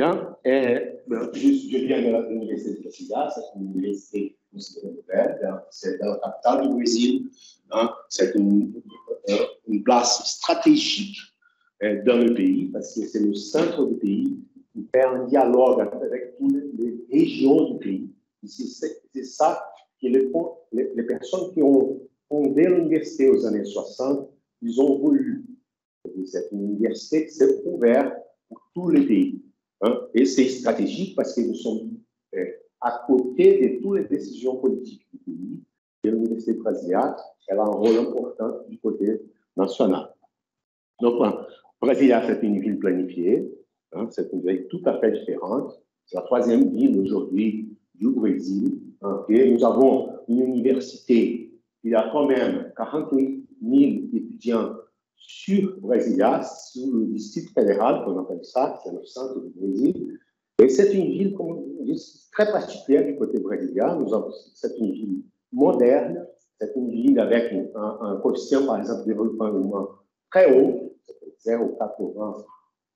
Bien, je viens de l'Université de Brasilia, c'est une université considérée nouvelle, c'est dans la capitale du Brésil, hein, c'est une place stratégique dans le pays, parce que c'est le centre du pays qui fait un dialogue avec toutes les régions du pays. C'est ça que les personnes qui ont fondé l'université aux années 60, ils ont voulu. C'est une université qui s'est ouverte pour tous les pays. Hein? Et c'est stratégique parce que nous sommes à côté de toutes les décisions politiques du pays. Et l'Université de Brasilia, elle a un rôle important du côté national. Donc, Brasilia, c'est une ville planifiée. Hein? C'est une ville tout à fait différente. C'est la troisième ville aujourd'hui du Brésil. Hein? Et nous avons une université qui a quand même 48 000 étudiants sur Brasilia, sur le district fédéral, qu'on appelle ça, c'est le centre du Brésil. Et c'est une ville, comme on dit, très particulière du côté brésilien. C'est une ville moderne, c'est une ville avec un coefficient, par exemple, de développement humain très haut, 0,80,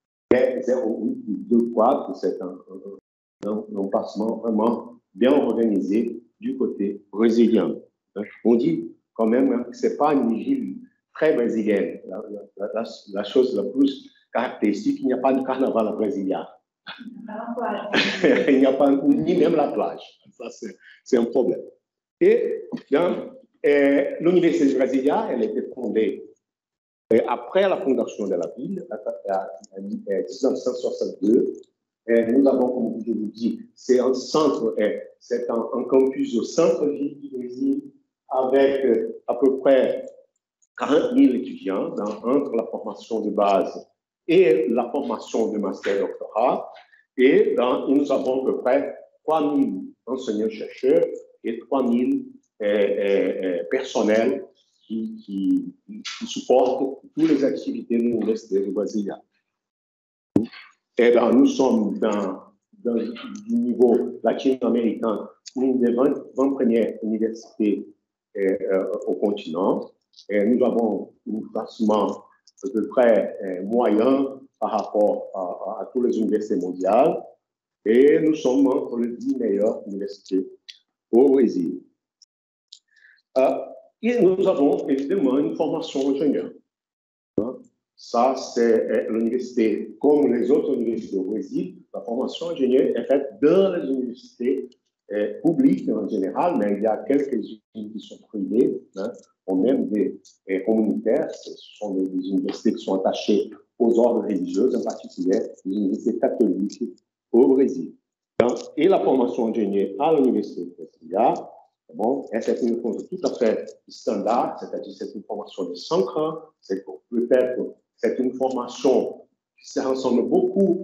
0,24, c'est un passement vraiment bien organisé du côté brésilien. On dit quand même que ce n'est pas une ville très brésilienne. La chose la plus caractéristique, il n'y a pas de carnaval à Brasilia. Il n'y a pas ni même la plage. Ça, c'est un problème. Et l'Université de Brasilia, elle a été fondée après la fondation de la ville, en 1962. Nous avons, comme je vous dis, c'est un centre, c'est un campus au centre-ville du Brésil, avec à peu près 40 000 étudiants entre la formation de base et la formation de master-doctorat. Et nous avons à peu près 3 000 enseignants-chercheurs et 3 000 personnels qui supportent toutes les activités de l'Université de Brasilia. Et nous sommes du niveau latino-américain, une des 20 premières universités au continent. Et nous avons un classement à peu près moyen par rapport à toutes les universités mondiales. Et nous sommes entre les 10 meilleures universités au Brésil. Et nous avons évidemment une formation ingénieur. Ça, c'est l'université, comme les autres universités au Brésil, la formation ingénieur est faite dans les universités publiques en général, mais il y a quelques-unes qui sont privées, hein, ou même des communautaires. Ce sont des universités qui sont attachées aux ordres religieux, en particulier les universités catholiques au Brésil. Donc, et la formation ingénieur à l'université de Brasilia, bon, c'est une formation tout à fait standard, c'est-à-dire c'est une formation de 5 ans, c'est peut-être c'est une formation qui se ressemble beaucoup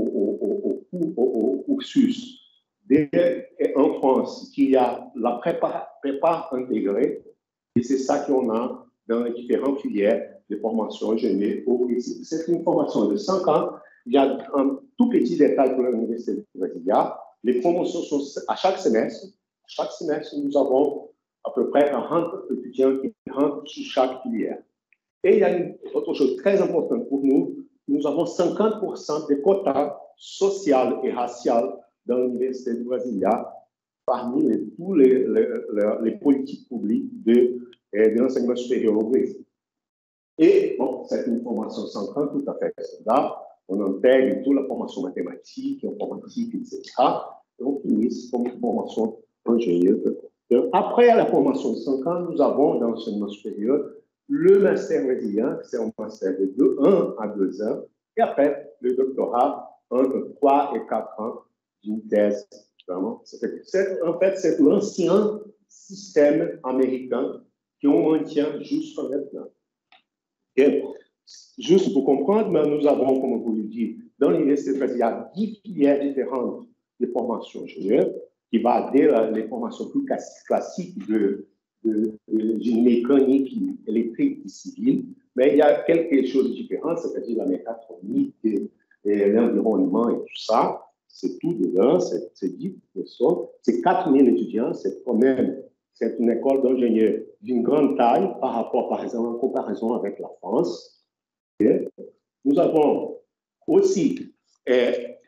au cursus en France, qui y a la prépa intégrée, et c'est ça qu'on a dans les différentes filières de formation ingénieure au Brésil. C'est une formation de 5 ans. Il y a un tout petit détail pour l'Université de Brasilia. Les promotions sont à chaque semestre. Chaque semestre, nous avons à peu près 40 étudiants qui rentrent sur chaque filière. Et il y a une autre chose très importante pour nous. Nous avons 50% de quotas sociaux et raciaux dans l'Université de Brasilia parmi tous les politiques publiques de l'enseignement supérieur au Brésil. Et bon, c'est une formation 5 ans tout à fait standard. On intègre toute la formation mathématique, informatique, etc. Et on finit comme une formation ingénieur. Après la formation de 5 ans, nous avons dans l'enseignement supérieur le master brésilien, c'est un master de 1 à 2 ans, et après le doctorat entre 3 et 4 ans d'une thèse. En fait, c'est l'ancien système américain qu'on maintient jusqu'à maintenant. Et juste pour comprendre, nous avons, comme vous le dites, dans l'Université de Brasilia, 10 filières différentes de formation ingénieure, qui va dès les formations plus classiques de génie mécanique, électrique et civile, mais il y a quelque chose de différent, c'est-à-dire la mécatronique, l'environnement et tout ça. C'est tout dedans, c'est 10 personnes, c'est 4 000 étudiants, c'est quand même, c'est une école d'ingénieurs d'une grande taille par rapport, par exemple, en comparaison avec la France. Et nous avons aussi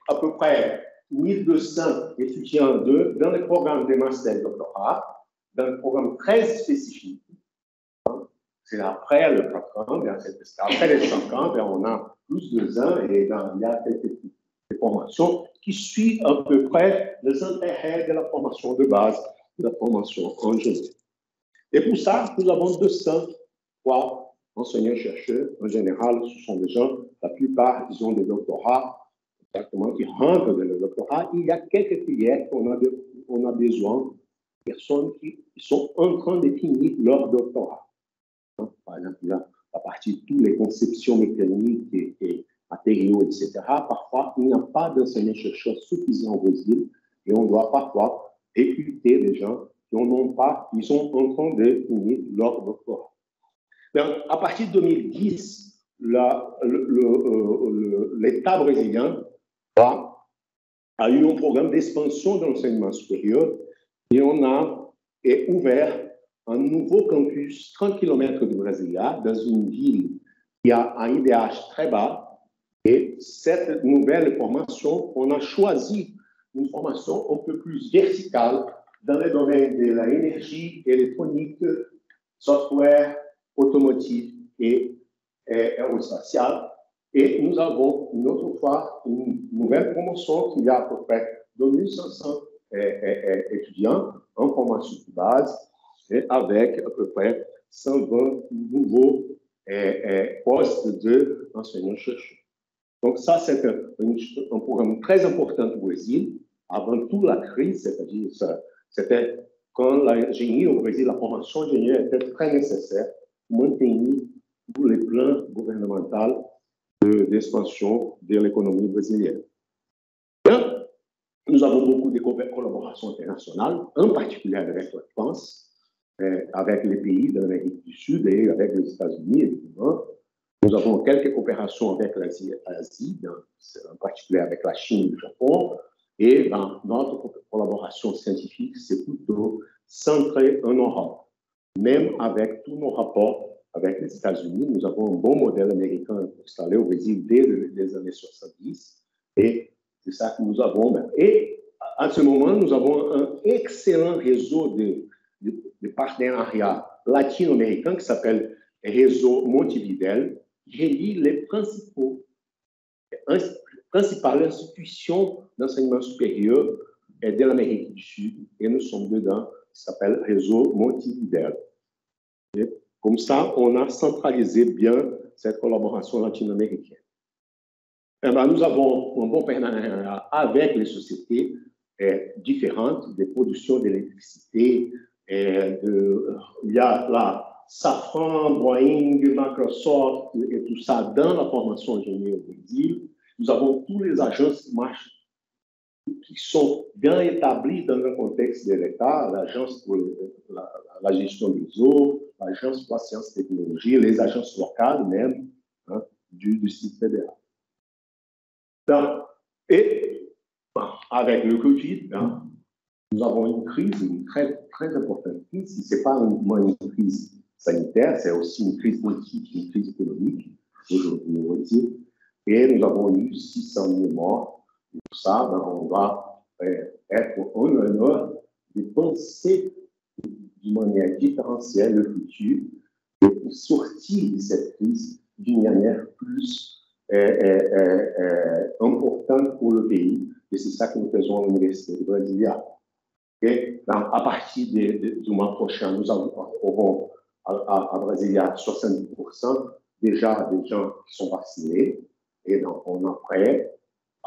à peu près 1200 étudiants dans les programmes de master et doctorat, dans un programme très spécifique. C'est après le 4 ans, après les 5 ans, on a plus de 2 ans et il y a quelques formations qui suivent à peu près les intérêts de la formation de base, de la formation en général. Et pour ça, nous avons 203 enseignants-chercheurs. En général, ce sont des gens, la plupart, ils ont des doctorats, exactement, qui rentrent dans le doctorat. Il y a quelques filières qu'on a besoin de personnes qui sont en train de finir leur doctorat. Par exemple, là, à partir de toutes les conceptions mécaniques et matériaux, etc., parfois, il n'y a pas d'enseignants-chercheurs suffisants au Brésil et on doit parfois recruter des gens qui n'en ont pas, ils sont en train de finir leur doctorat. Donc, à partir de 2010, l'État brésilien a eu un programme d'expansion de l'enseignement supérieur et on a ouvert un nouveau campus 30 km de Brasilia, dans une ville qui a un IDH très bas. Et cette nouvelle formation, on a choisi une formation un peu plus verticale dans les domaines de l'énergie, électronique, software, automotive et aérospatiale. Et nous avons une autre fois une nouvelle promotion qui a à peu près 2500 étudiants en formation de base, avec à peu près 120 nouveaux postes d'enseignants-chercheurs. Donc ça, c'est un programme très important au Brésil. Avant toute la crise, c'est-à-dire, c'était quand l'ingénierie au Brésil, la formation ingénieure était très nécessaire pour maintenir tous les plans gouvernementaux d'expansion de l'économie brésilienne. Bien, nous avons beaucoup de collaborations internationales, en particulier avec la France, avec les pays de l'Amérique du Sud et avec les États-Unis, évidemment. Nous avons quelques coopérations avec l'Asie, en particulier avec la Chine et le Japon. Et dans notre collaboration scientifique, c'est plutôt centré en Europe. Même avec tous nos rapports avec les États-Unis, nous avons un bon modèle américain installé au Brésil dès les années 70. Et c'est ça que nous avons. Et à ce moment, nous avons un excellent réseau de partenariat latino-américain qui s'appelle Réseau Montevideo, qui relie les principales institutions d'enseignement supérieur de l'Amérique du Sud, et nous sommes dedans, qui s'appelle Réseau Montevideo. Et comme ça, on a centralisé bien cette collaboration latino-américaine. Nous avons un bon partenariat avec les sociétés différentes de production d'électricité. Il y a là Safran, Boeing, Microsoft et tout ça dans la formation ingénieure au Brésil. Nous avons tous les agences qui sont bien établies dans le contexte de l'État, l'agence pour la gestion des eaux, l'agence pour la science et technologie, les agences locales même du site fédéral. Donc, et avec le Covid, nous avons une crise, une très, très importante crise. Ce n'est pas uniquement une crise sanitaire, c'est aussi une crise politique, une crise économique, aujourd'hui. Et nous avons eu 600 000 morts. Et tout ça, on va être en honneur de penser d'une manière différentielle le futur et pour sortir de cette crise d'une manière plus importante pour le pays. Et c'est ça que nous faisons à l'Université de Brasilia. Et à partir du mois prochain, nous aurons à Brasilia 70% déjà des gens qui sont vaccinés. Et donc, on est prêt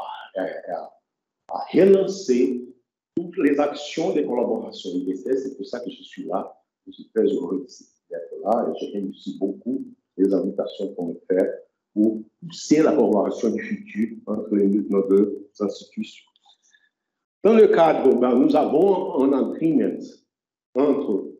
à relancer toutes les actions de collaboration universitaire. C'est pour ça que je suis là. Je suis très heureux d'être là et je réussis beaucoup les invitations qu'on me fait pour pousser la collaboration du futur entre nos deux institutions. Dans le cadre, nous avons un agreement entre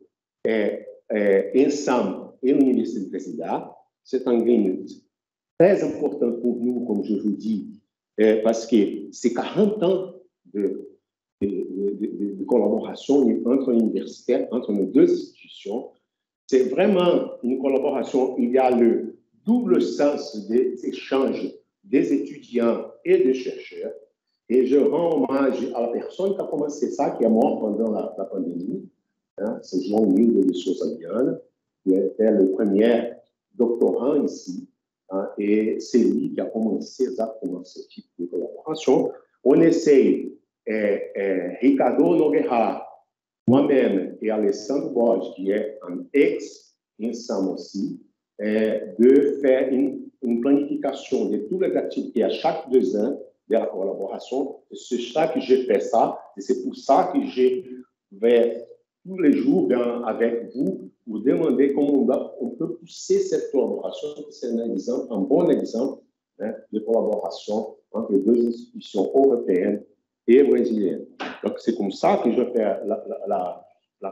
ENSAM et l'Université de Brasilia. C'est un agreement très important pour nous, comme je vous dis, parce que c'est 40 ans de collaboration entre universitaires, entre nos deux institutions. C'est vraiment une collaboration, il y a le double sens des échanges des étudiants et des chercheurs. Et je rends hommage à la personne qui a commencé ça, qui est morte pendant la pandémie. Hein, c'est João-Nildo de Souza Viana, qui était le premier doctorant ici. Hein, et c'est lui qui a commencé exactement ce type de collaboration. On essaye, Ricardo Nogueira, moi-même et Alessandro Borges, qui est un ex-INSAM aussi, de faire une planification de toutes les activités à chaque 2 ans de la collaboration. C'est ça que je fais ça, et c'est pour ça que je vais tous les jours avec vous pour demander comment on peut pousser cette collaboration. C'est un bon exemple, hein, de collaboration entre les 2 institutions européennes et brésiliennes. Donc, c'est comme ça que je fais la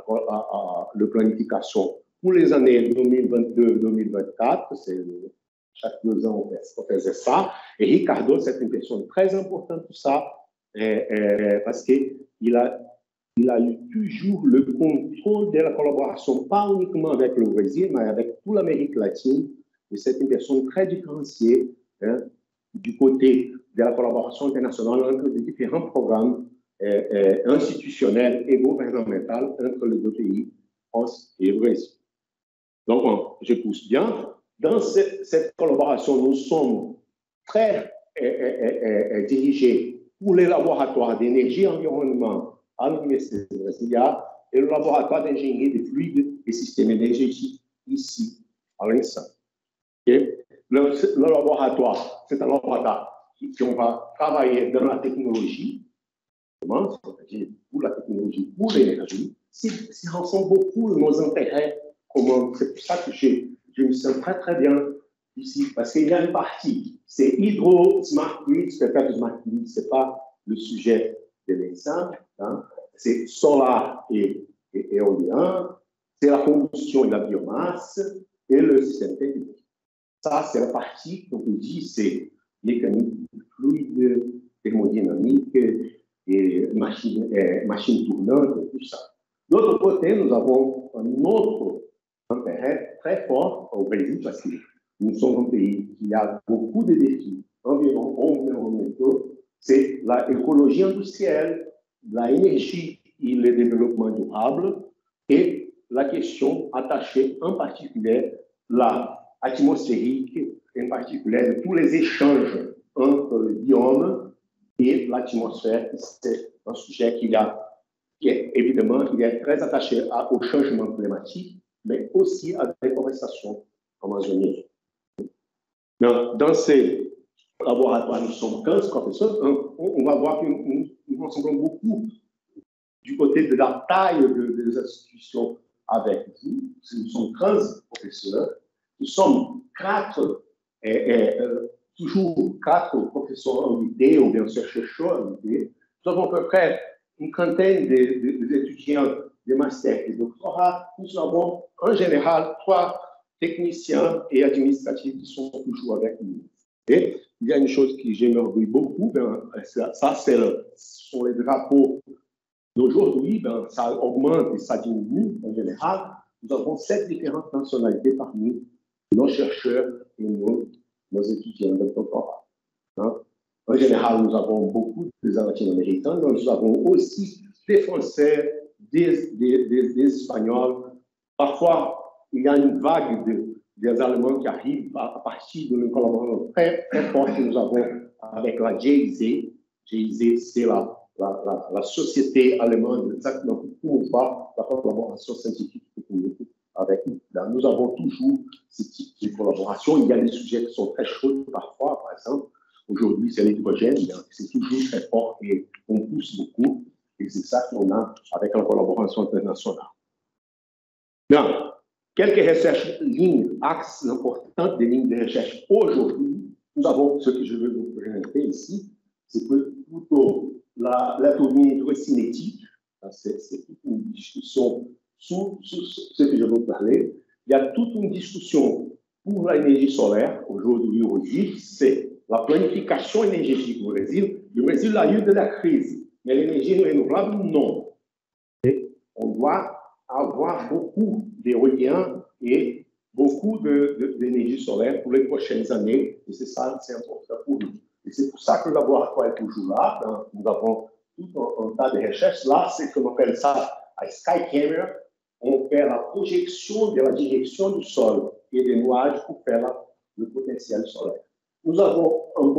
planification pour les années 2022-2024. Chaque 2 ans, on faisait ça. Et Ricardo, c'est une personne très importante pour ça, parce qu'il a eu toujours le contrôle de la collaboration, pas uniquement avec le Brésil, mais avec toute l'Amérique latine. Et c'est une personne très différenciée, hein, du côté de la collaboration internationale entre les différents programmes institutionnels et gouvernementaux entre les 2 pays, France et Brésil. Donc, je pousse bien. Dans cette collaboration, nous sommes très dirigés pour les laboratoires d'énergie et environnement à l'Université de Brasilia et le laboratoire d'ingénierie des fluides et systèmes énergétiques ici, à l'INSAM. Okay? Le laboratoire, c'est un laboratoire qui on va travailler dans la technologie, c'est-à-dire pour la technologie, pour l'énergie. Ça ressemble beaucoup à nos intérêts communs. C'est pour ça que je me sens très, très bien ici, parce qu'il y a une partie, c'est hydro-smart grid, peut-être smart grid, ce n'est pas le sujet de l'INSAM, hein. C'est solaire et éolien, c'est la combustion et la biomasse et le système technique. Ça, c'est la partie qu'on peut dire, c'est mécanique fluide, thermodynamique et machine tournante, et tout ça. D'autre côté, nous avons un autre intérêt très fort au Brésil, parce que nous sommes un pays qui a beaucoup de défis environnementaux, c'est l'écologie industrielle, l'énergie et le développement durable, et la question attachée en particulier l'atmosphérique, en particulier de tous les échanges entre le biome et l'atmosphère. C'est un sujet qui est évidemment très attaché au changement climatique, mais aussi à la déforestation amazonienne. Dans ces laboratoires, nous sommes 15 professeurs. On va voir que nous ressemblons beaucoup du côté de la taille des institutions avec vous. Nous sommes 15 professeurs. Nous sommes toujours 4 professeurs invités ou bien chercheurs invités. Nous avons à peu près une quinzaine d'étudiants de master et de doctorat. Nous avons en général 3 techniciens et administratifs qui sont toujours avec nous. Et il y a une chose qui j'aimerais beaucoup, ça ce sont les drapeaux d'aujourd'hui, ça augmente et ça diminue en général. Nous avons 7 différentes nationalités parmi nos chercheurs et nos étudiants de doctorat. Hein? En général, nous avons beaucoup de latino-américains, mais nous avons aussi des Français, des Espagnols. Parfois, il y a une vague des Allemands qui arrivent à partir d'une collaboration très, très forte que nous avons avec la GIZ. GIZ, c'est la société allemande exactement pour promouvoir la collaboration scientifique avec nous. Là, nous avons toujours ce type de collaboration. Il y a des sujets qui sont très chauds parfois, par exemple. Aujourd'hui, c'est l'hydrogène, c'est toujours très fort et on pousse beaucoup. Et c'est ça qu'on a avec la collaboration internationale. Bien, quelques recherches, lignes, axes importants des lignes de recherche aujourd'hui. Nous avons ce que je veux vous présenter ici, c'est plutôt la turbine hydrocinétique. C'est toute une discussion sur ce que je veux vous parler. Il y a toute une discussion pour l'énergie solaire aujourd'hui au Brésil, c'est la planification énergétique au Brésil. Le Brésil a eu de la crise, mais l'énergie renouvelable, non. Et on doit avoir beaucoup d'éolien et beaucoup d'énergie solaire pour les prochaines années, et c'est ça, c'est important pour nous. Et c'est pour ça que le laboratoire est toujours là. Nous avons tout un tas de recherches. Là, c'est ce qu'on appelle ça la Sky Camera. On fait la projection de la direction du sol et des nuages pour faire le potentiel solaire. Nous avons un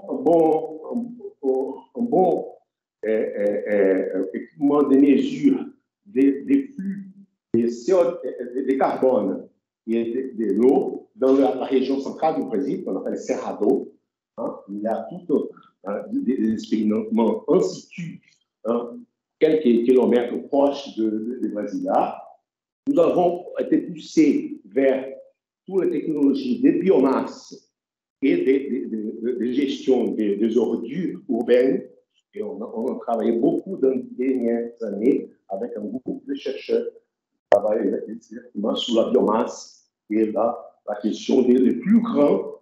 bon équipement de mesure des flux de carbone et de l'eau dans la région centrale du Brésil, qu'on appelle Cerrado. Il y a tout des expériments en situ, quelques kilomètres proches de Brasilia. Nous avons été poussés vers toutes les technologies de biomasse et de gestion des ordures urbaines. Et on a travaillé beaucoup dans les dernières années avec un groupe de chercheurs qui travaillent directement sur la biomasse et la question des plus grands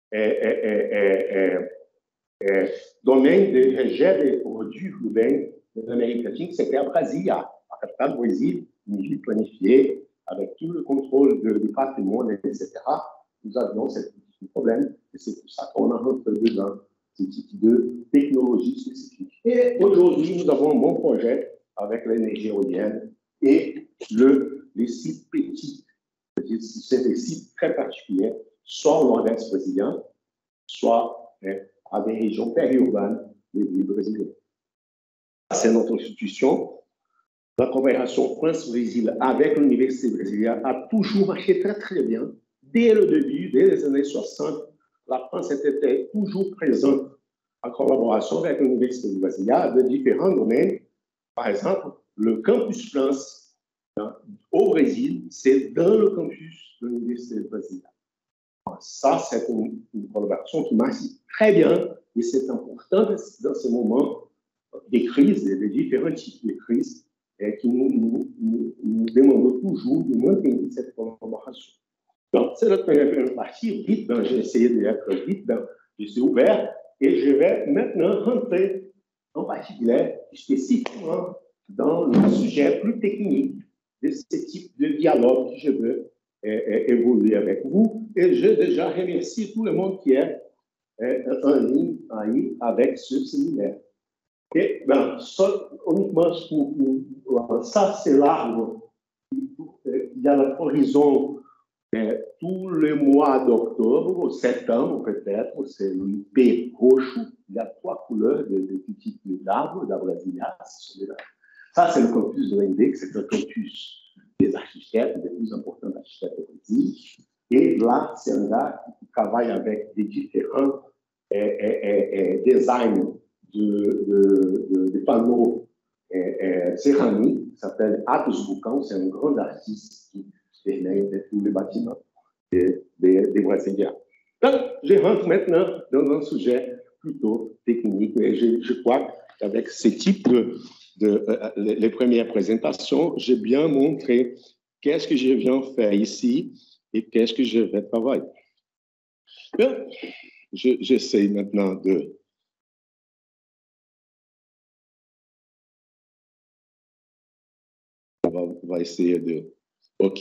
domaine de rejet de ordures urbaines de l'Amérique latine, c'était à Brasilia, la capitale du Brésil, une ville planifiée, avec tout le contrôle du patrimoine, etc. Nous avions ce problème, et c'est pour ça qu'on a rentré dedans ce type de technologie spécifique. Et aujourd'hui, nous avons un bon projet avec l'énergie éolienne et les sites petits. C'est des sites très particuliers, soit au nord-est brésilien, soit à des régions périurbaines des villes brésiliennes. C'est notre institution. La coopération France-Brésil avec l'Université brésilienne a toujours marché très, très bien. Dès le début, dès les années 60, la France était toujours présente en collaboration avec l'Université brésilienne de différents domaines. Par exemple, le campus France au Brésil, c'est dans le campus de l'Université brésilienne. Ça, c'est une collaboration qui marche très bien et c'est important dans ce moment des crises, des différents types de crises, et qui nous demandons toujours de maintenir cette collaboration. Donc, c'est notre première partie. Vite, j'ai essayé d'être vite, je suis ouvert et je vais maintenant rentrer en particulier, spécifiquement, dans le sujet plus technique de ce type de dialogue que je veux évoluer avec vous. Et je déjà remercie tout le monde qui est en ligne avec ce séminaire. Et uniquement ça, c'est l'arbre. Il y a l'horizon tout le mois d'octobre, septembre peut-être, c'est l'IP roxo. Il y a 3 couleurs de types d'arbres, de la Brasilia. Ça, c'est le campus de l'INDEC, c'est le campus des architectes, des plus importants architectes du Brésil. Et là, c'est un gars qui travaille avec des différents designs de panneaux céramiques, qui s'appelle Atos Bucão, c'est un grand artiste qui permet de tous les bâtiments des Brésiliens. Donc, je rentre maintenant dans un sujet plutôt technique, et je crois qu'avec ce type les premières présentations, j'ai bien montré qu'est-ce que je viens faire ici et qu'est-ce que je vais travailler. J'essaie maintenant de... On va essayer de... OK.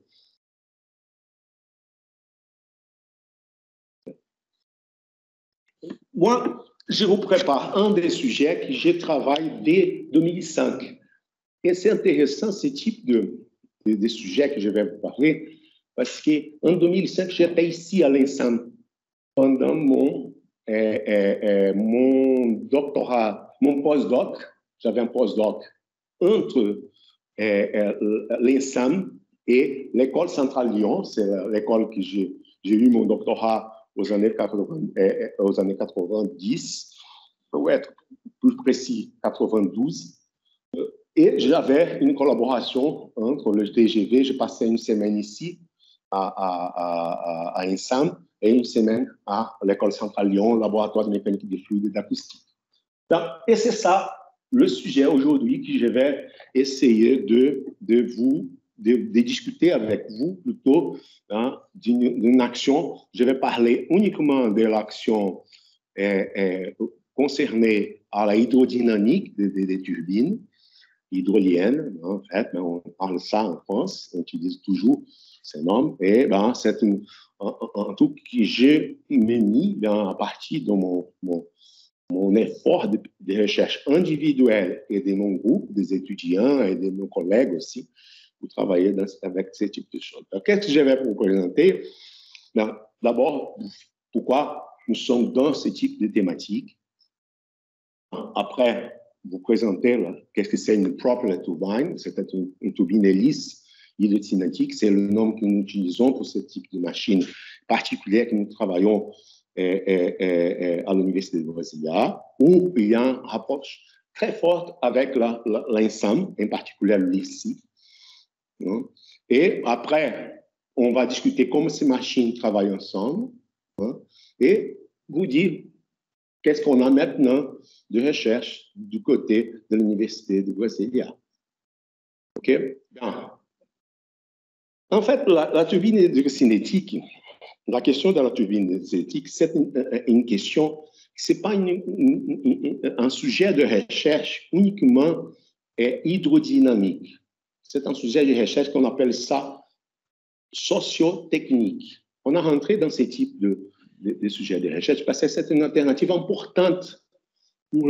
Moi, je vous prépare un des sujets que je travaille dès 2005. Et c'est intéressant ce type de sujet que je vais vous parler, parce qu'en 2005, j'étais ici à l'INSAM pendant mon doctorat, mon postdoc. J'avais un postdoc entre l'INSAM et l'école centrale Lyon. C'est l'école que j'ai eu mon doctorat aux années 90, pour être plus précis, 92. Et j'avais une collaboration entre le DGV. Je passais une semaine ici à INSAM et une semaine à l'école centrale Lyon, laboratoire de mécanique des fluides et d'acoustique. Et c'est ça le sujet aujourd'hui que je vais essayer de discuter avec vous plutôt d'une action. Je vais parler uniquement de l'action concernée à la hydrodynamique des turbines, hydrolienne, en fait, mais on parle ça en France, on utilise toujours ces noms, et c'est un truc que j'ai mis à partir de mon effort de recherche individuelle et de mon groupe, des étudiants et de nos collègues aussi, pour travailler avec ce type de choses. Qu'est-ce que je vais vous présenter? D'abord, pourquoi nous sommes dans ce type de thématique. Après, vous présenter qu'est-ce que c'est une propeller turbine. C'est une turbine hélice hydrocinétique. C'est le nom que nous utilisons pour ce type de machine particulière que nous travaillons à l'Université de Brasilia, où il y a une approche très forte avec l'ensemble, en particulier l'IFSI. Et après, on va discuter comment ces machines travaillent ensemble et vous dire qu'est-ce qu'on a maintenant de recherche du côté de l'Université de Brasilia. OK? Bien. En fait, la turbine hydrocinétique, la question de la turbine hydrocinétique, c'est une question, ce n'est pas un sujet de recherche uniquement hydrodynamique. C'est un sujet de recherche qu'on appelle ça socio-technique. On a rentré dans ce type de sujets de recherche parce que c'est une alternative importante pour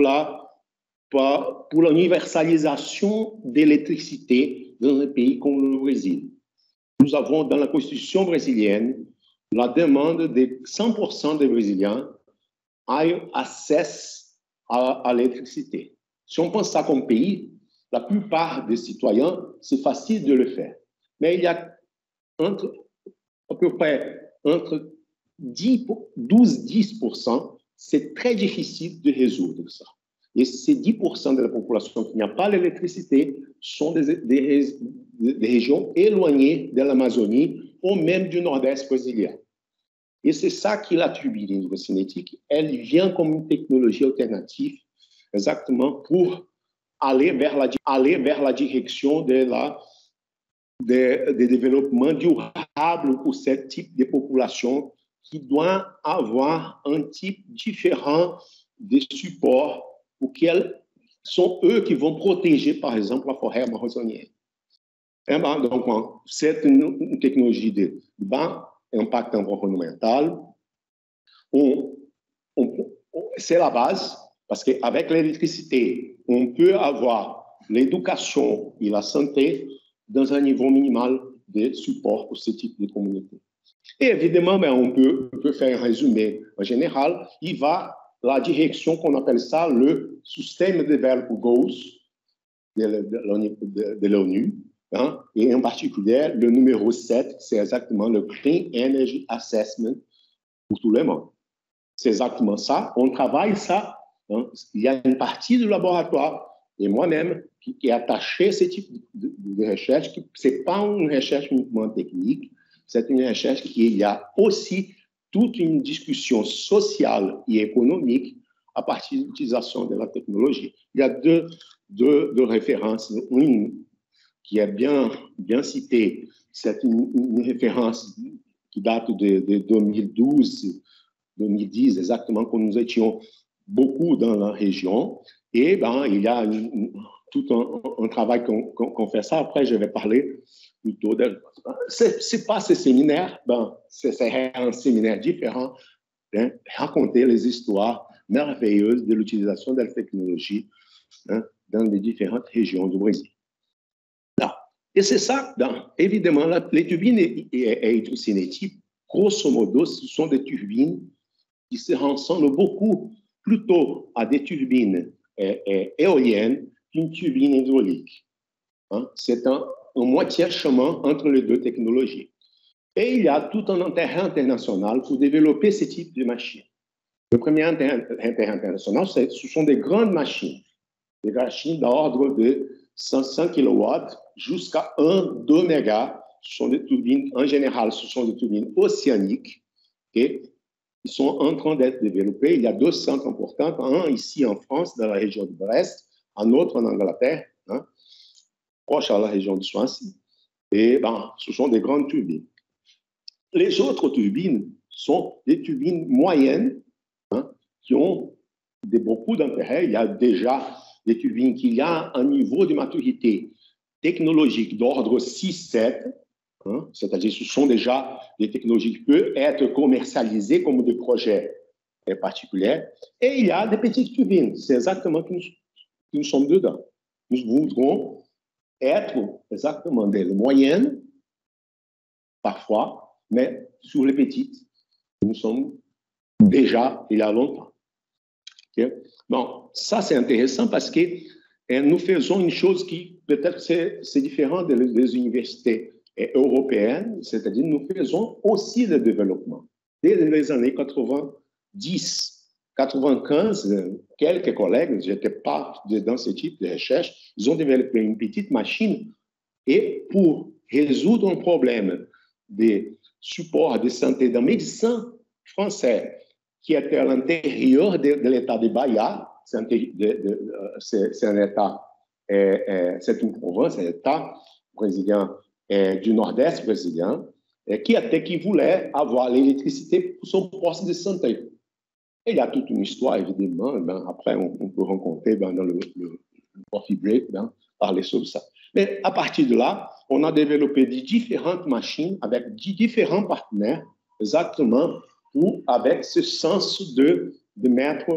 l'universalisation de l'électricité dans un pays comme le Brésil. Nous avons dans la Constitution brésilienne la demande de 100% des Brésiliens aient accès à l'électricité. Si on pense ça comme pays, la plupart des citoyens, c'est facile de le faire. Mais il y a à peu près entre 12-10%, c'est très difficile de résoudre ça. Et ces 10% de la population qui n'a pas l'électricité sont des régions éloignées de l'Amazonie ou même du nord-est brésilien. Et c'est ça que la turbine hydrocinétique, elle vient comme une technologie alternative exactement pour aller vers la direction de développement durable pour ce type de population qui doit avoir un type différent de support pour qu'elles sont eux qui vont protéger, par exemple, la forêt amazonienne. Donc, c'est une technologie de bas impact environnemental. C'est la base, parce qu'avec l'électricité, on peut avoir l'éducation et la santé dans un niveau minimal de support pour ce type de communauté. Et évidemment, on peut faire un résumé en général. Il va la direction qu'on appelle ça le Sustainable Development Goals de l'ONU, et en particulier le numéro 7, c'est exactement le Clean Energy Assessment pour tout le monde. C'est exactement ça. On travaille ça. Il y a une partie du laboratoire et moi-même qui est attaché à ce type de recherche. Ce n'est pas une recherche uniquement technique, c'est une recherche qui il y a aussi toute une discussion sociale et économique à partir de l'utilisation de la technologie. Il y a deux références. Une qui est bien citée, c'est une référence qui date de 2012, 2010 exactement, quand nous étions beaucoup dans la région. Et il y a tout un travail qu'on fait ça. Après, je vais parler plutôt de... C'est pas ce séminaire, c'est un séminaire différent, raconter les histoires merveilleuses de l'utilisation de la technologie dans les différentes régions du Brésil. Et c'est ça, évidemment, les turbines hydrocinétiques, grosso modo, ce sont des turbines qui se ressemblent beaucoup plutôt à des turbines éoliennes qu'une turbine hydraulique. C'est un moitié chemin entre les deux technologies. Et il y a tout un intérêt international pour développer ce type de machines. Le premier intérêt international, ce sont des grandes machines, des machines d'ordre de 500 kW jusqu'à 1-2 mégas. Ce sont des turbines, en général, ce sont des turbines océaniques et ils sont en train d'être développés. Il y a 2 centres importants, un ici en France, dans la région de Brest, un autre en Angleterre, proche à la région de Swansea. Et ce sont des grandes turbines. Les autres turbines sont des turbines moyennes qui ont beaucoup d'intérêt. Il y a déjà des turbines qui a un niveau de maturité technologique d'ordre 6-7, hein, c'est-à-dire que ce sont déjà des technologies qui peuvent être commercialisées comme des projets particuliers. Et il y a des petites turbines, c'est exactement que nous sommes dedans. Nous voudrons être exactement des moyennes, parfois, mais sur les petites, nous sommes déjà il y a longtemps. Okay? Bon, ça c'est intéressant parce que nous faisons une chose qui peut-être c'est différent des universités européennes, c'est-à-dire nous faisons aussi le développement. Dès les années 90, 95, quelques collègues, je n'étais pas dans ce type de recherche, ils ont développé une petite machine et pour résoudre un problème de support de santé d'un médecin français qui était à l'intérieur de l'État de Bahia, c'est un État, c'est une province, un État brésilien du nord-est brésilien, qui voulait avoir l'électricité pour son poste de santé. Et il y a toute une histoire, évidemment. Après, on peut rencontrer dans le coffee break, parler sur ça. Mais à partir de là, on a développé différentes machines avec différents partenaires, exactement avec ce sens de mettre,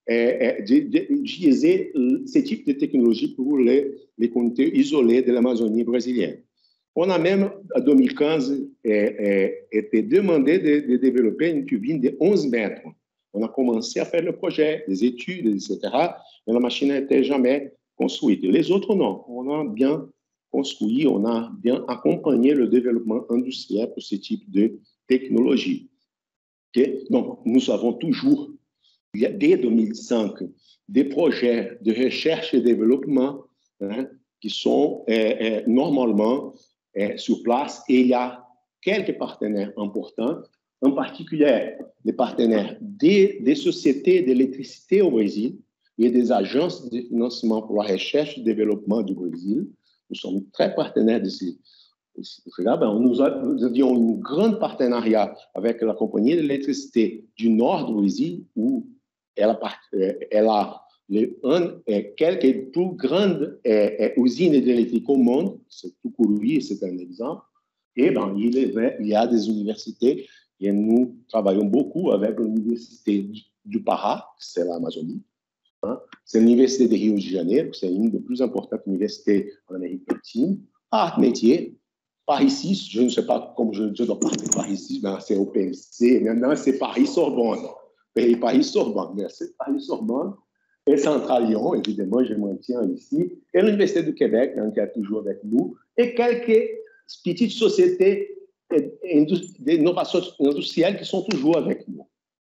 d'utiliser ce type de technologie pour les communautés isolées de l'Amazonie brésilienne. On a même, en 2015, été demandé de développer une turbine de 11 mètres. On a commencé à faire le projet, des études, etc., mais la machine n'était jamais construite. Les autres, non. On a bien construit, on a bien accompagné le développement industriel pour ce type de technologie. Okay? Donc, nous avons toujours, dès 2005, des projets de recherche et développement qui sont normalement sur place, et il y a quelques partenaires importants, en particulier des partenaires des sociétés d'électricité au Brésil et des agences de financement pour la recherche et le développement du Brésil. Nous sommes très partenaires de ces. Nous avions un grand partenariat avec la compagnie d'électricité du nord du Brésil, où elle a quelques plus grandes usines électriques au monde, c'est Tucuruí, c'est un exemple. Et il y a des universités, et nous travaillons beaucoup avec l'université du Pará, c'est l'Amazonie. C'est l'université de Rio de Janeiro, c'est une des plus importantes universités en Amérique latine. Art Métier, Paris 6, je ne sais pas comment je dois parler de Paris 6, mais c'est au PMC, maintenant c'est Paris-Sorbonne. Paris-Sorbonne, mais c'est Paris-Sorbonne. Et Central-Lyon, évidemment, je m'en tiens ici. Et l'Université du Québec, qui est toujours avec nous. Et quelques petites sociétés d'innovation industrielle qui sont toujours avec nous.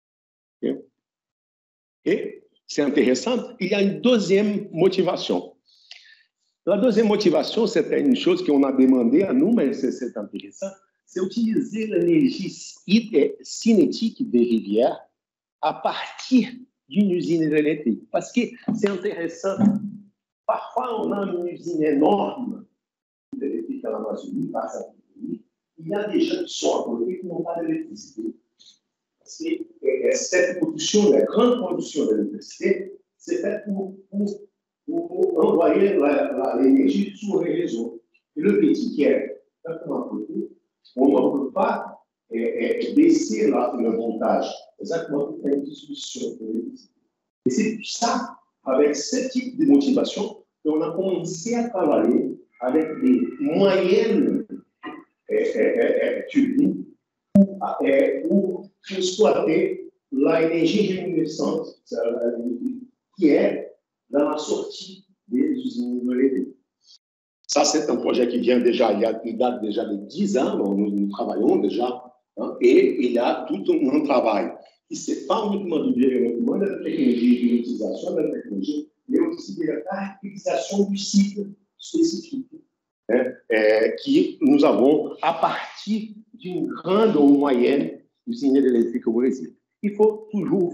Et c'est intéressant. Il y a une deuxième motivation. La deuxième motivation, c'était une chose qu'on a demandé à nous, mais c'est intéressant, c'est utiliser l'énergie cinétique des rivières à partir d'une usine électrique. Parce que c'est intéressant. Parfois, on a une usine énorme d'électricité en Amazonie, il y a des gens qui sont à côté qui n'ont pas d'électricité. Parce que cette production, la grande production d'électricité, c'est fait pour envoyer l'énergie sur les réseaux. Et le petit qui est exactement à côté, on ne peut pas baisser le voltage. Exactement pour faire une distribution de l'électricité. Et c'est ça, avec ce type de motivation, qu'on a commencé à travailler avec des moyennes turbines pour exploiter l'énergie réminiscente qui est dans la sortie des usines de l'été. Ça, c'est un projet qui vient déjà, il date déjà de 10 ans, nous travaillons déjà, et il y a tout un travail qui ne se fait pas uniquement du développement de la technologie, de l'utilisation de la technologie, mais aussi de la caractérisation du cycle spécifique qui nous avons à partir d'une grande ou moyenne usine électrique au Brésil. Il faut toujours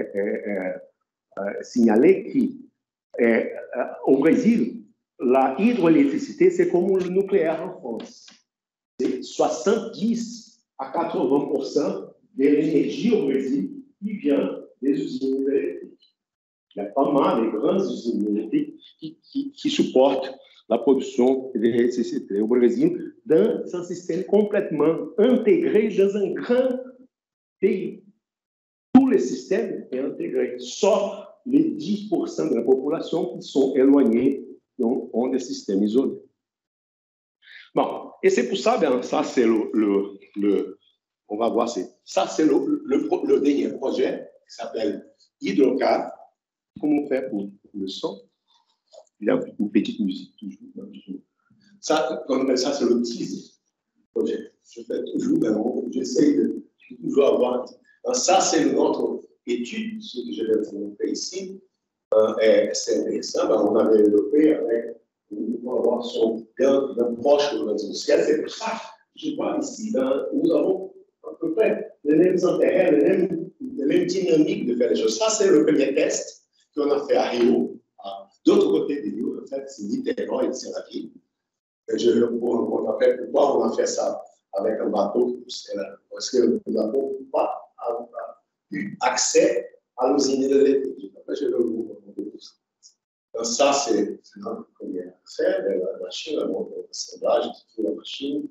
signaler qu'au Brésil, la hydroélectricité, c'est comme le nucléaire en France. C'est 70 à 80% de l'énergie au Brésil qui vient des usines électriques. Il y a pas mal de grandes usines électriques qui supportent la production d'électricité au Brésil dans un système complètement intégré dans un grand pays. Tout le système est intégré, sauf les 10% de la population qui sont éloignés, qui ont des systèmes isolés. Bon, et c'est pour ça, ben, ça c'est on va voir, ça c'est le dernier projet qui s'appelle Hydrocar. Comment on fait pour le son? Il y a une petite musique toujours. Ça, on appelle ça, c'est le teaser projet. Je fais toujours, ben, j'essaie de toujours avoir. Donc, ça, c'est notre étude, ce que je vais vous montrer ici. C'est intéressant. Ben, on avait développé avec une collaboration d'un proche de réseau social. C'est pour ça, je vois ici, nous avons à peu près les mêmes intérêts, les mêmes dynamiques de faire les choses. Ça, c'est le premier test qu'on a fait à Rio. D'autre côté de Rio, en fait, c'est Niterrói et c'est la ville. Je vais vous montrer pourquoi on a fait ça avec un bateau. Parce que nous n'avons pas eu accès à l'usine électrique. Après, je vais vous montrer tout ça. Donc, ça, c'est notre premier accès, la machine, l'assemblage de la machine.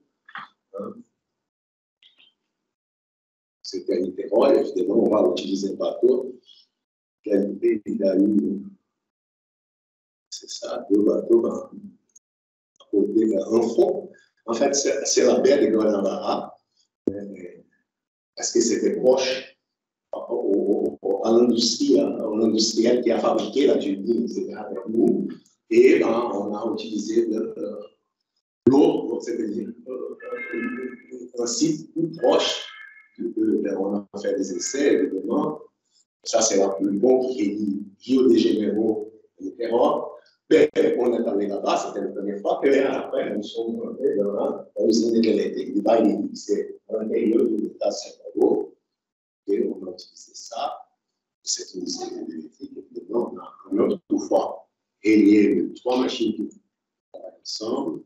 C'était un Niterrói, évidemment, on va utiliser un bateau. Qualité, il a eu, c'est ça, deux bateaux à côté, un fond. En fait, c'est la baie de Guanabara, parce que c'était proche à l'industriel qui a fabriqué la turbine, etc. avec nous. Et ben, on a utilisé l'eau, c'est-à-dire un site plus proche. On a fait des essais, évidemment. Ça, c'est la plus longue qui est Rio de Janeiro et Niterrói. On est allé là-bas, c'était la première fois. Et après, nous sommes allés dans l'usine électrique de Bahia, c'est à l'intérieur de l'État de São Paulo. Et on a utilisé ça. C'est une usine électrique, évidemment. On a une autre fois relié trois machines qui travaillent ensemble.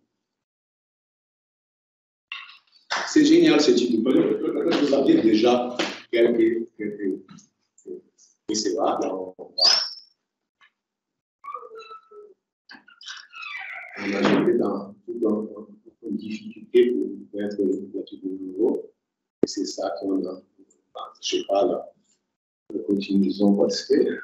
C'est génial ce type de projet. Peut-être que vous aviez déjà quelques c'est là, on a été dans une difficulté pour mettre le truc de nouveau. Et c'est ça qu'on a. Je ne sais pas, là. Continuons parce que.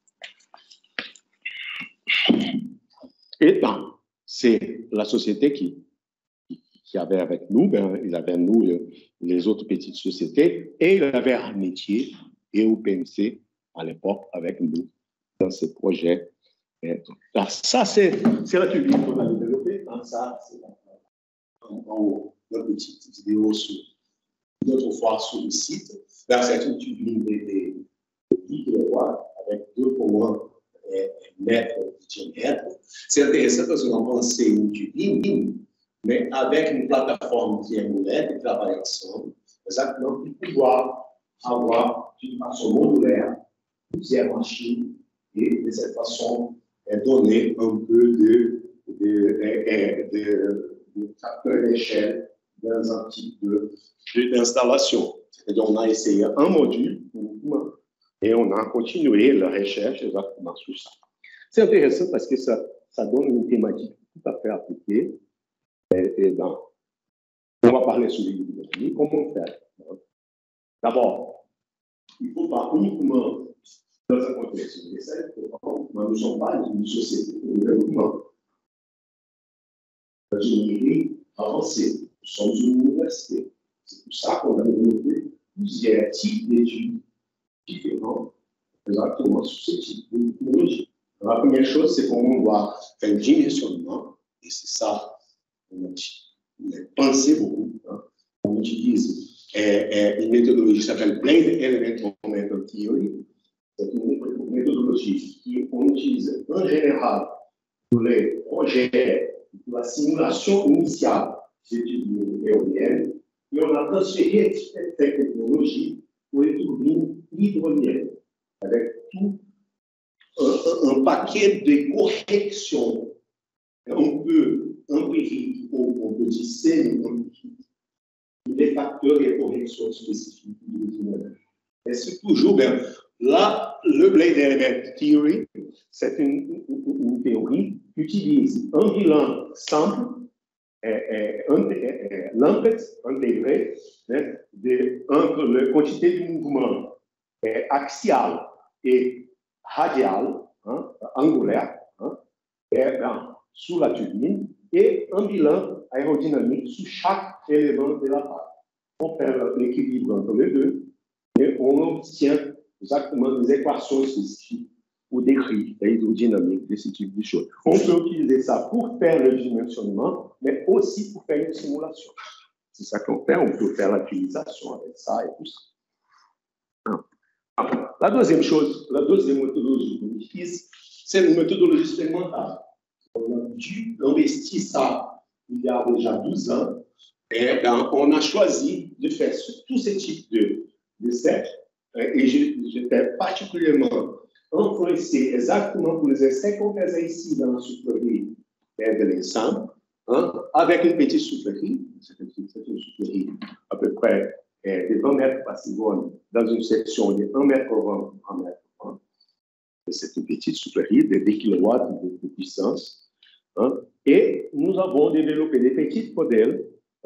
Et ben, c'est la société qui avait avec nous, ben, il avait nous, les autres petites sociétés, et il avait un métier, et au PMC, à l'époque, avec nous, dans ce projet. Alors, ça, c'est la turbine qu'on a développée. Ça, c'est en haut, une petite vidéo d'autres fois sur le site. Là, c'est une turbine de 10 kW avec 2,1 mètres de diamètre. C'est intéressant parce qu'on a pensé une turbine, mais avec une plateforme qui est moulette, qui travaille ensemble, exactement pour pouvoir avoir d'une façon modulaire plusieurs machines et de cette façon donner un peu de facteur d'échelle dans un type d'installation. C'est-à-dire on a essayé un module et on a continué la recherche exactement sur ça. C'est intéressant parce que ça donne une thématique tout à fait appliquée. On va parler sur l'hydroélectricité. Comment faire? D'abord, il ne faut pas uniquement, dans un contexte de l'essai, nous ne sommes pas une société de développement. L'ingénierie avancée, nous sommes une université. C'est pour ça qu'on a développé plusieurs types d'études différentes, exactement sur ce type de technologie. La première chose, c'est qu'on doit faire un dimensionnement, et c'est ça qu'on a pensé beaucoup. Hein. On utilise une méthodologie qui s'appelle Blade Element Momentum Theory. C'est une méthodologie qu'on utilise en général pour les projets, pour la simulation initiale des turbines éoliennes, et on a transféré cette technologie pour les turbines hydroliennes, avec tout un paquet de corrections un peu empiriques, on peut dire semi-empiriques, des facteurs et corrections spécifiques. Et c'est toujours, ben, Là, le Blade Element Theory, c'est une théorie qui utilise un bilan simple, intégré, entre la quantité du mouvement axial et radial, angulaire, sous la turbine, et un bilan aérodynamique sur chaque élément de la part. On fait l'équilibre entre les deux et on obtient exactement des équations spécifiques pour décrire l'hydrodynamique de ce type de choses. On peut utiliser ça pour faire le dimensionnement, mais aussi pour faire une simulation. C'est ça qu'on fait, on peut faire l'utilisation avec ça et tout ça. La deuxième chose, la deuxième méthodologie qu'on utilise, c'est une méthodologie expérimentale. On a dû investir ça il y a déjà 12 ans, et on a choisi de faire tous ces types d'essais, et j'étais particulièrement influencé exactement pour les essais qu'on faisait ici dans la soufflerie de l'ensemble, avec une petite soufflerie, c'est une soufflerie à peu près de 20 mètres par seconde dans une section de 1 mètre 20 à 1 mètre 20. C'est une petite soufflerie de 10 kW de puissance. Et nous avons développé des petits modèles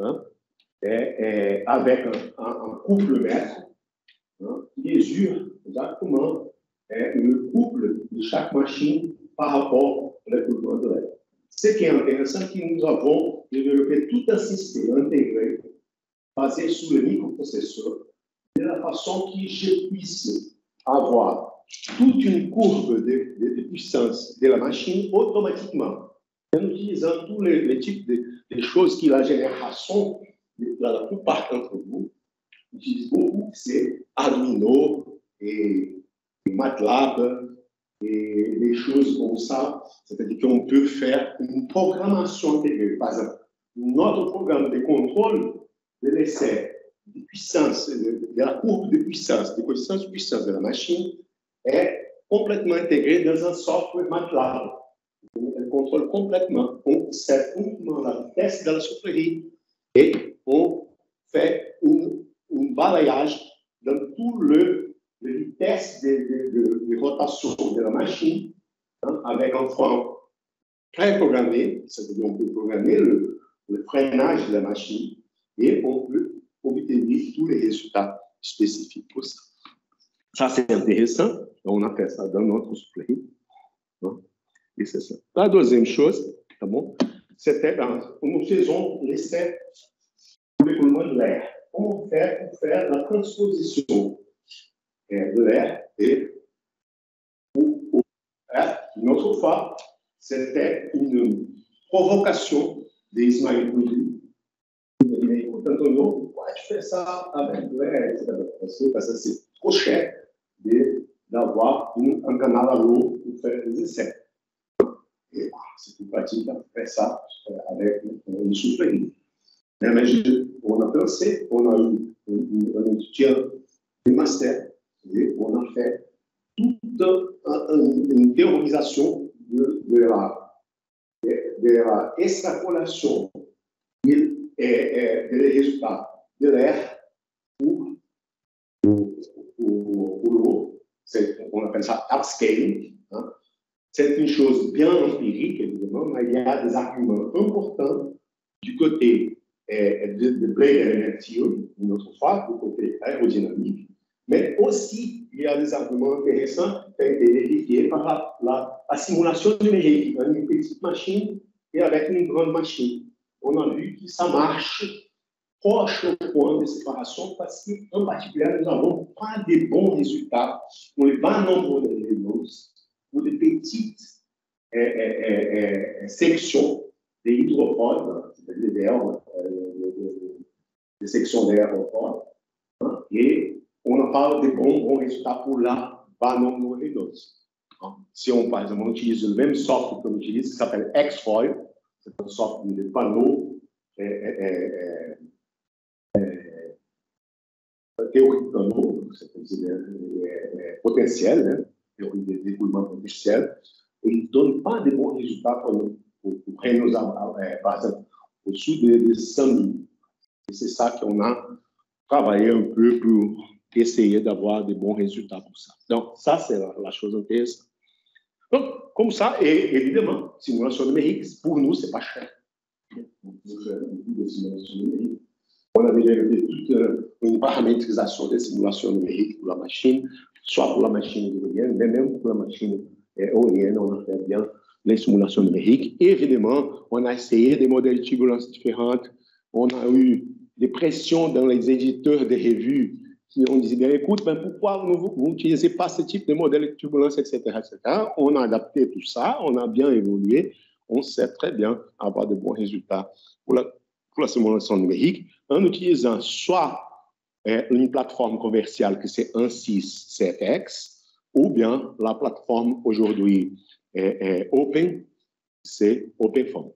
avec un couple mètre qui mesure exactement le couple de chaque machine par rapport à l'écoulement de l'air. Ce qui est intéressant, c'est que nous avons développé tout un système intégré basé sur le microprocesseur de la façon que je puisse avoir toute une courbe de puissance de la machine automatiquement, en utilisant tous les types de choses que la génération, la plupart d'entre vous, utilisent beaucoup, c'est Arduino et MATLAB et des choses comme ça. C'est-à-dire qu'on peut faire une programmation intégrée. Par exemple, notre programme de contrôle de l'essai de puissance, de la courbe de puissance, de puissance de la machine est complètement intégré dans un software MATLAB. Elle contrôle complètement. On sait uniquement la vitesse de la soufflerie et on fait un balayage dans tout le vitesse de rotation de la machine avec un frein préprogrammé, c'est-à-dire on peut programmer le freinage de la machine et on peut obtenir tous les résultats spécifiques possibles. Ça, c'est intéressant. On a fait ça dans notre soufflerie. Et c'est ça. La deuxième chose, c'était nous faisons l'essai pour l'écoulement de l'air. Comment faire pour faire la transposition de l'air et au air. Une autre fois, c'était une provocation d'Ismaël Koudri. Il m'a dit, écoute, Antonio, pourquoi tu fais ça avec l'air, parce que c'est trop cher d'avoir un canal à l'eau pour faire des essais. Et c'est plus pratique de faire ça avec une soufflerie. Mais on a pensé, on a eu un étudiant de master, et on a fait toute une théorisation de la extrapolation des résultats de l'air pour l'eau. On appelle ça upscaling. C'est une chose bien empirique, évidemment, mais il y a des arguments importants du côté de Blade Element Theory, une autre fois, du côté aérodynamique, mais aussi il y a des arguments intéressants qui ont été vérifiés par la simulation numérique, une petite machine et avec une grande machine. On a vu que ça marche proche au point de séparation parce qu'en particulier, nous n'avons pas de bons résultats pour le bas nombre d'éléments ou de petites sections des hydropodes, c'est-à-dire des sections d'aéropodes, et on n'a pas de bons résultats pour la bas nombre d'éléments. Si on, par exemple, on utilise le même software qu'on utilise, qui s'appelle X-Foil, c'est un software de panneaux théorie de panneaux, c'est-à-dire potentiel, théorie de déroulement potentiel, et il ne donne pas de bons résultats pour prendre, par exemple, au-dessus de 100 000. Et c'est ça qu'on a travaillé un peu pour essayer d'avoir des bons résultats pour ça. Donc, ça, c'est la chose intéressante. Donc, comme ça, et évidemment, simulation numérique, pour nous, ce n'est pas cher. On a déjà fait toute une paramétrisation des simulations numériques pour la machine, soit pour la machine hydrogène, mais même pour la machine éolienne, on a fait bien les simulations numériques. Et évidemment, on a essayé des modèles de turbulence différents. On a eu des pressions dans les éditeurs de revues qui ont dit, bien, écoute, ben, pourquoi vous n'utilisez pas ce type de modèle de turbulence, etc., etc. On a adapté tout ça, on a bien évolué, on sait très bien avoir de bons résultats pour la simulation numérique en utilisant soit une plateforme commerciale que c'est 1.6.7x ou bien la plateforme aujourd'hui Open, c'est OpenFOAM.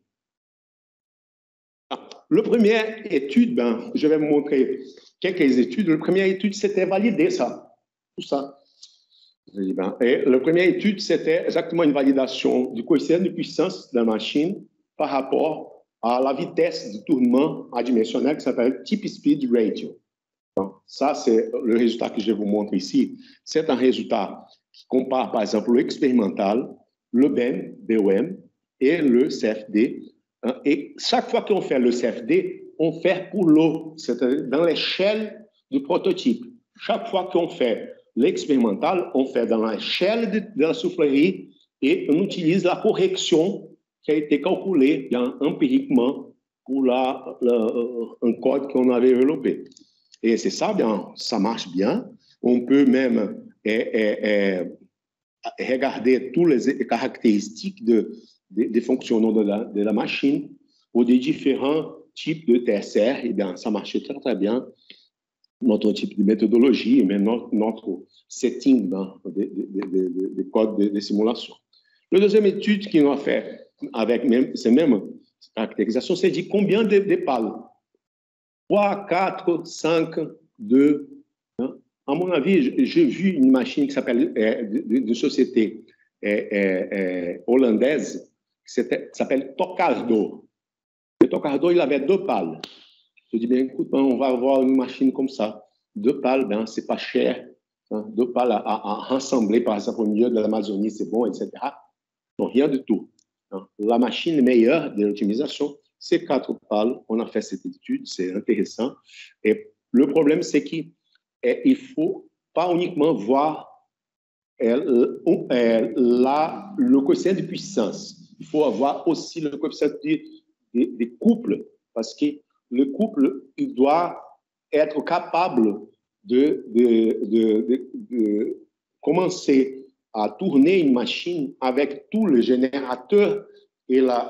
La première étude, ben, je vais vous montrer quelques études. La première étude, c'était valider ça, tout ça. Et la première étude, c'était exactement une validation du coefficient de puissance de la machine par rapport à la vitesse de tournement adimensionnelle qui s'appelle Tip Speed Ratio. Donc, ça, c'est le résultat que je vous montre ici. C'est un résultat qui compare, par exemple, l'expérimental, le BOM et le CFD. Et chaque fois qu'on fait le CFD, on fait pour l'eau, c'est-à-dire dans l'échelle du prototype. Chaque fois qu'on fait l'expérimental, on fait dans l'échelle de la soufflerie et on utilise la correction qui a été calculée bien, empiriquement pour un code qu'on avait développé. Et c'est ça, bien, ça marche bien. On peut même regarder toutes les caractéristiques des fonctionnements de la machine ou des différents types de TSR. Et bien, ça marchait très, très bien. Notre type de méthodologie et même notre setting des codes de simulation. La deuxième étude qu'on a fait avec ces mêmes caractérisations, c'est dit combien de pales? 3, 4, 5, 2. Hein? À mon avis, j'ai vu une machine qui s'appelle de société hollandaise qui s'appelle Tocardo. Le Tocardo, il avait 2 pales. Je dis, bien, écoute, on va avoir une machine comme ça. 2 pales, ben, c'est pas cher. Hein, 2 pales à rassembler, par exemple, au milieu de l'Amazonie, c'est bon, etc. Non, rien du tout. Hein. La machine meilleure de l'optimisation, c'est 4 pales. On a fait cette étude, c'est intéressant. Et le problème, c'est qu'il ne faut pas uniquement voir le coefficient de puissance. Il faut avoir aussi le coefficient de couple, parce que le couple, il doit être capable de commencer à tourner une machine avec tout le générateur et la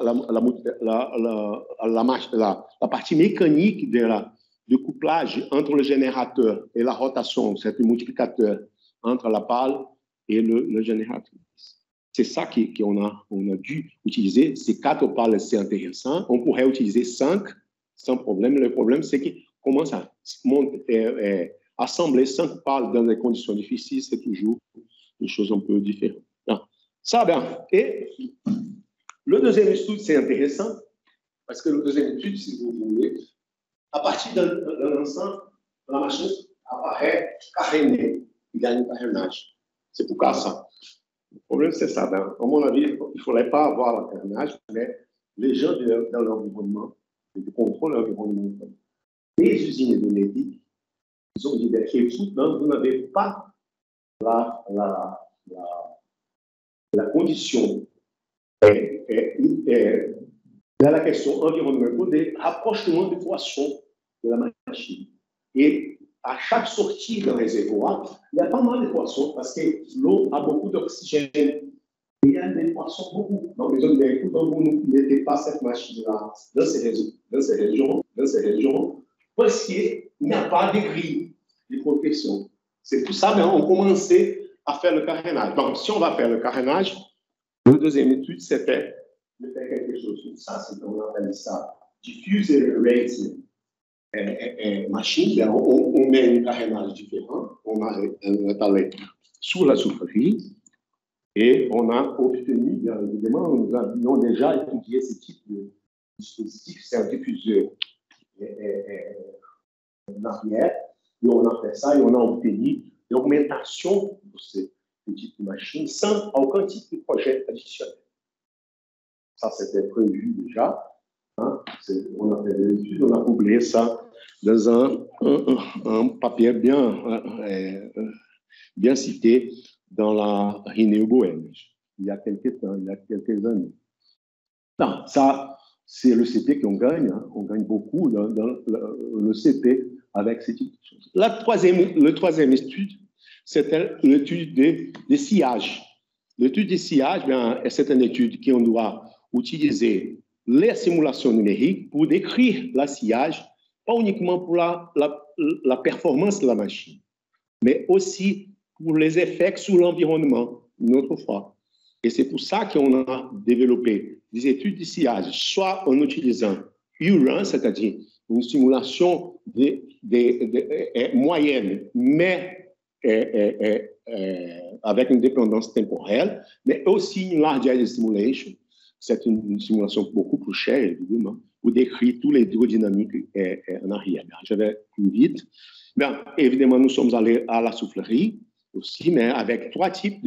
partie mécanique de couplage entre le générateur et la rotation, c'est le multiplicateur entre la pale et le générateur. C'est ça qu'on a dû utiliser. Ces 4 pales, c'est intéressant. On pourrait utiliser 5 sans problème. Le problème, c'est qu'on commence à assembler 5 pales dans des conditions difficiles, c'est toujours une chose un peu différente. Non. Ça, bien. Et le deuxième étude, c'est intéressant, parce que le deuxième étude, si vous voulez, à partir d'un ensemble, la machine apparaît carénée. Il y a un carénage. C'est pourquoi ça. Le problème, c'est ça. Ben, à mon avis, il ne faudrait pas avoir le carénage, mais les gens dans l'environnement, de contrôle environnemental, les usines hydroélectriques, ils ont dit, écoute, vous n'avez pas la condition dans la question environnementale des rapprochements de poissons de la machine. Et à chaque sortie d'un réservoir, il y a pas mal de poissons parce que l'eau a beaucoup d'oxygène. Il y a des poissons beaucoup. Donc, les autres, écoute, vous ne mettez pas cette machine-là dans ces régions, parce qu'il n'y a pas de grille de protection. C'est pour ça qu'on commençait à faire le carénage. Donc, si on va faire le carénage, la deuxième étude, c'était de faire quelque chose comme ça. On appelle ça diffuser rate machine. On met un carénage différent. On est allé sous la soufflerie. Et on a obtenu, bien évidemment, nous avions déjà étudié ce type de dispositif, c'est un diffuseur en arrière. Et on a fait ça et on a obtenu l'augmentation de ces petites machines sans aucun type de projet additionnel. Ça, c'était prévu déjà. Hein? On a fait des études, on a publié ça dans un papier bien cité dans la Rineu Bohème, il y a quelques temps, il y a quelques années. Non, ça, c'est le CP qu'on gagne. Hein. On gagne beaucoup dans le CP avec ces types de choses. Le troisième étude, c'était l'étude des sillages. L'étude des sillages, c'est une étude qu'on doit utiliser les simulations numériques pour décrire le sillage, pas uniquement pour la performance de la machine, mais aussi pour les effets sur l'environnement, une autre fois. Et c'est pour ça qu'on a développé des études de sillage, soit en utilisant URAN, c'est-à-dire une simulation moyenne, mais avec une dépendance temporelle, mais aussi une large area simulation. C'est une simulation beaucoup plus chère, évidemment, pour décrire tous les hydrodynamiques en arrière. Je vais plus vite. Bien, évidemment, nous sommes allés à la soufflerie aussi, mais avec trois types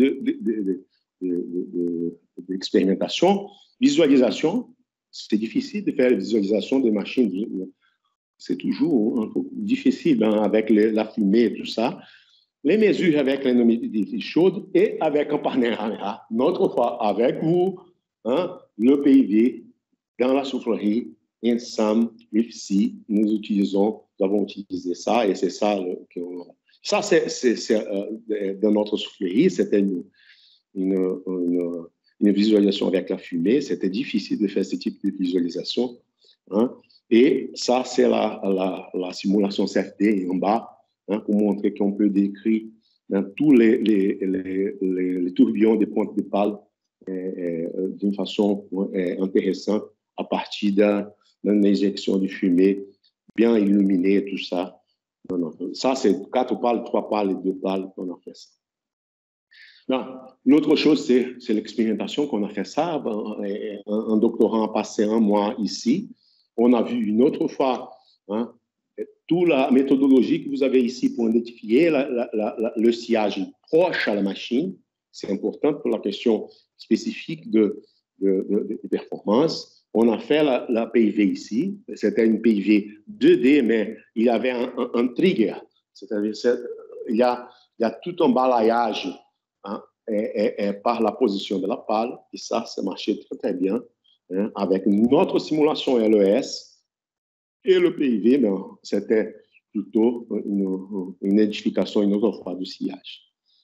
d'expérimentation. Visualisation, c'est difficile de faire la visualisation des machines. C'est toujours un peu difficile avec la fumée et tout ça. Les mesures avec l'énergie chaude et avec un partenariat, notre fois avec vous, hein, le PIV, dans la soufflerie, ensemble, IFSI, nous avons utilisé ça et c'est ça ça, c'est dans notre soufflerie, c'était une visualisation avec la fumée. C'était difficile de faire ce type de visualisation. Hein. Et ça, c'est la simulation CFD en bas, hein, pour montrer qu'on peut décrire dans tous les tourbillons des pointes de pale d'une façon intéressante à partir d'une injection de fumée bien illuminée, tout ça. Ça, c'est 4 pales, 3 pales et 2 pales qu'on a fait ça. L'autre chose, c'est l'expérimentation qu'on a fait ça. Un doctorant a passé 1 mois ici. On a vu une autre fois hein, toute la méthodologie que vous avez ici pour identifier le sillage proche à la machine. C'est important pour la question spécifique de performance. On a fait la PIV ici. C'était une PIV 2D, mais il y avait un trigger. C'est-à-dire il y a tout un balayage hein, par la position de la pale. Et ça marchait très, très bien. Hein, avec notre simulation LES et le PIV, mais c'était plutôt une édification une autre fois du sillage.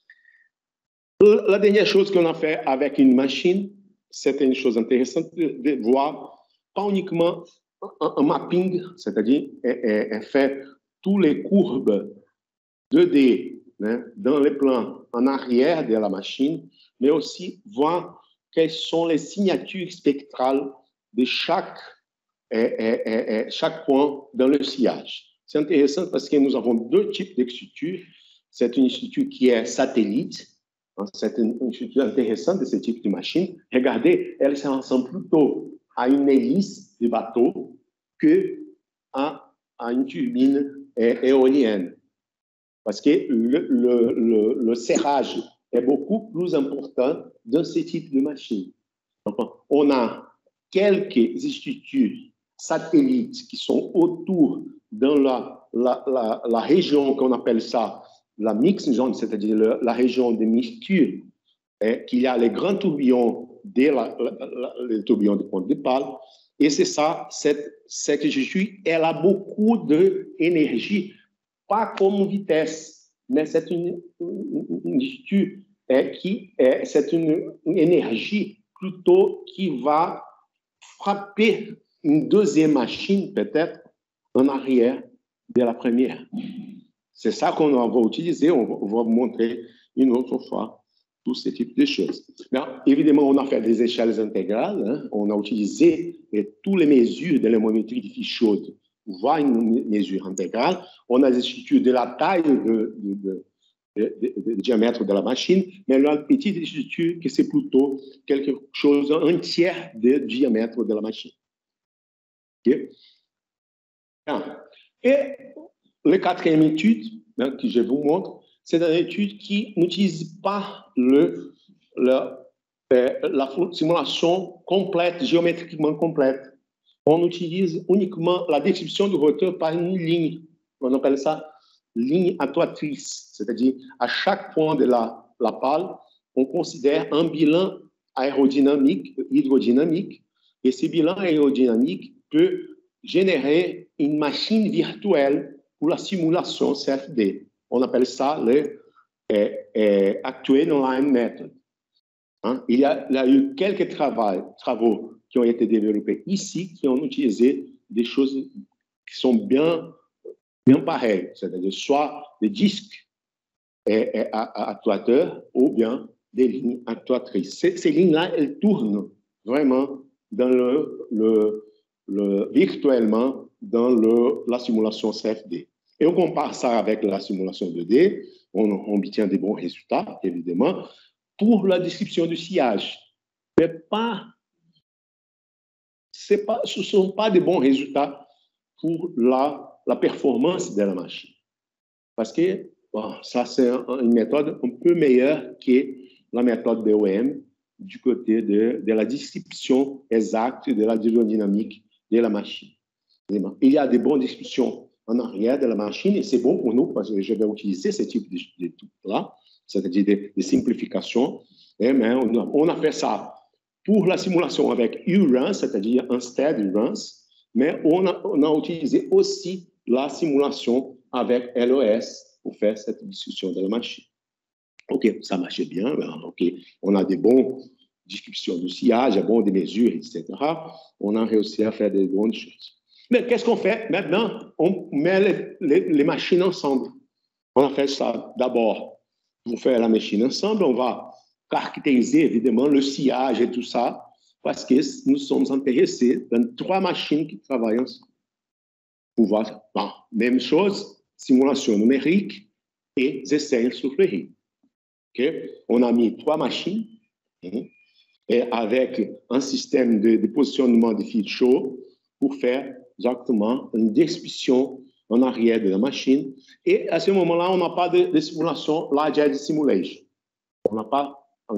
La dernière chose qu'on a fait avec une machine, c'était une chose intéressante de voir, pas uniquement un mapping, c'est-à-dire faire toutes les courbes 2D hein, dans les plans en arrière de la machine, mais aussi voir quelles sont les signatures spectrales de chaque point dans le sillage. C'est intéressant parce que nous avons 2 types d'écriture. C'est une écriture qui est satellite. C'est une écriture intéressante de ce type de machine. Regardez, elle se ressemble plutôt à une hélice de bateau qu'à une turbine éolienne. Parce que le serrage est beaucoup plus important dans ce type de machine. Donc, on a quelques structures satellites qui sont autour dans la région qu'on appelle ça la mixing zone, c'est-à-dire la région de mixture, qu'il y a les grands tourbillons, les tourbillons de pointe de pale. Et c'est ça, cette structure, elle a beaucoup d'énergie, pas comme vitesse, mais c'est une structure c'est une énergie plutôt qui va frapper une deuxième machine, peut-être, en arrière de la première. C'est ça qu'on va utiliser, on va vous montrer une autre fois tous ces types de choses. Mais, évidemment, on a fait des échelles intégrales, hein, on a utilisé toutes les mesures de l'anémométrie de fiche chaude pour voir une mesure intégrale. On a des structures de la taille de diamètre de la machine, mais la petite structure, que c'est plutôt quelque chose, un tiers du diamètre de la machine. Okay? Et la 4e étude, hein, que je vous montre, c'est une étude qui n'utilise pas la simulation complète, géométriquement complète. On utilise uniquement la description du rotor par une ligne. On appelle ça ligne attuatrice. C'est-à-dire, à chaque point de la pale, on considère un bilan aérodynamique, hydrodynamique, et ce bilan aérodynamique peut générer une machine virtuelle pour la simulation CFD. On appelle ça le Actuate Online Method. Hein? Il y a eu quelques travaux qui ont été développés ici, qui ont utilisé des choses qui sont bien pareilles, c'est-à-dire soit des disques actuateurs ou bien des lignes actuatrices. Ces lignes-là, elles tournent vraiment virtuellement dans la simulation CFD. Et on compare ça avec la simulation 2D, on obtient des bons résultats, évidemment, pour la description du sillage. Mais ce ne sont pas des bons résultats pour la performance de la machine. Parce que bon, ça, c'est une méthode un peu meilleure que la méthode BOM du côté de la description exacte de la dynamique de la machine. Il y a des bonnes descriptions en arrière de la machine et c'est bon pour nous parce que je vais utiliser ce type de trucs-là, c'est-à-dire des simplifications. Mais on a fait ça pour la simulation avec URANS, c'est-à-dire Instead URANS, mais on a utilisé aussi la simulation avec LOS pour faire cette discussion de la machine. OK, ça marchait bien. OK, on a des bonnes descriptions du sillage, des mesures, etc. On a réussi à faire des bonnes choses. Mais qu'est-ce qu'on fait maintenant? On met les machines ensemble. On a fait ça d'abord pour faire la machine ensemble. On va caractériser évidemment le sillage et tout ça parce que nous sommes intéressés dans 3 machines qui travaillent ensemble. Pour voir, bon, même chose, simulation numérique et essais sulfuriques. Okay? On a mis 3 machines et avec un système de positionnement de fil chaud pour faire exactement une description en arrière de la machine. Et à ce moment-là, on n'a pas de simulation large edge simulation. On n'a pas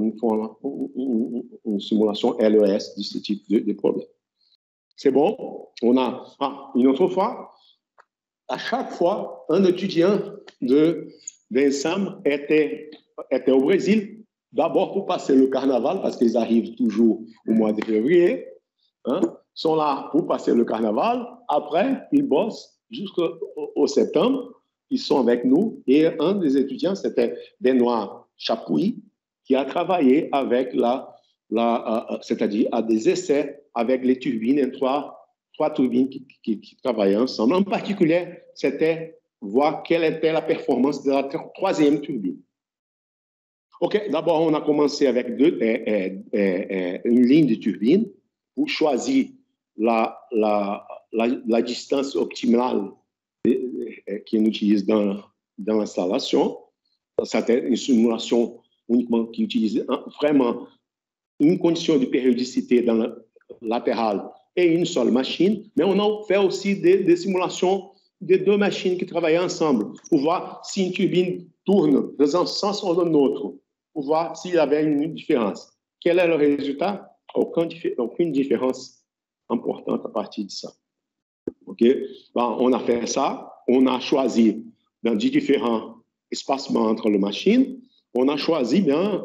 une simulation LES de ce type de problème. C'est bon? On a une autre fois, à chaque fois, un étudiant d'ENSAM était au Brésil, d'abord pour passer le carnaval, parce qu'ils arrivent toujours au mois de février, sont là pour passer le carnaval. Après, ils bossent jusqu'au septembre. Ils sont avec nous. Et un des étudiants, c'était Benoît Chapouille, qui a travaillé avec c'est-à-dire à des essais avec les turbines, trois turbines qui travaillaient ensemble. En particulier, c'était voir quelle était la performance de la 3e turbine. OK, d'abord, on a commencé avec une ligne de turbine pour choisir la distance optimale qu'on utilise dans l'installation. C'était une simulation uniquement qui utilise vraiment une condition de périodicité dans le latéral et une seule machine, mais on a fait aussi des simulations de 2 machines qui travaillaient ensemble pour voir si une turbine tourne dans un sens ou dans l'autre, pour voir s'il y avait une différence. Quel est le résultat? Aucune différence importante à partir de ça. OK? Bon, on a fait ça, on a choisi dans 10 différents espacements entre les machines, on a choisi bien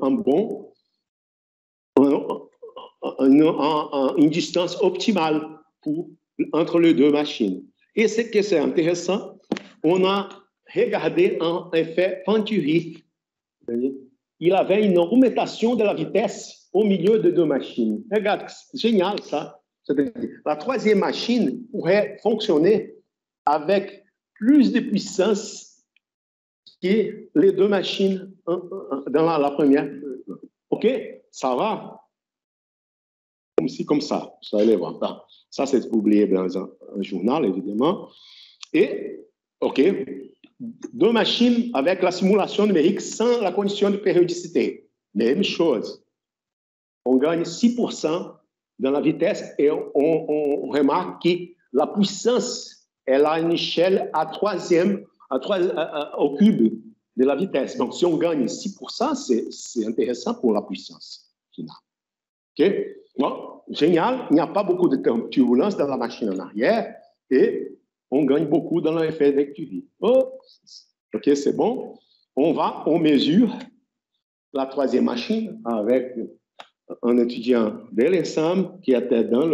une distance optimale entre les 2 machines. Et ce que c'est intéressant, on a regardé un effet Venturi. Il avait une augmentation de la vitesse au milieu de 2 machines. Regarde, c'est génial ça. La 3e machine pourrait fonctionner avec plus de puissance que les 2 machines dans la première. OK? Ça va? Comme ça. Vous allez voir. Ça, c'est publié dans un journal, évidemment. Et, OK, 2 machines avec la simulation numérique sans la condition de périodicité. Même chose. On gagne 6% dans la vitesse et on remarque que la puissance, elle a une échelle à 3e au cube de la vitesse. Donc, si on gagne 6%, c'est intéressant pour la puissance finale. OK? Bon, génial. Il n'y a pas beaucoup de turbulence dans la machine en arrière et on gagne beaucoup dans l'effet Vecturi. Oh, OK, c'est bon. On mesure la troisième machine avec un étudiant de l'ENSAM qui était dans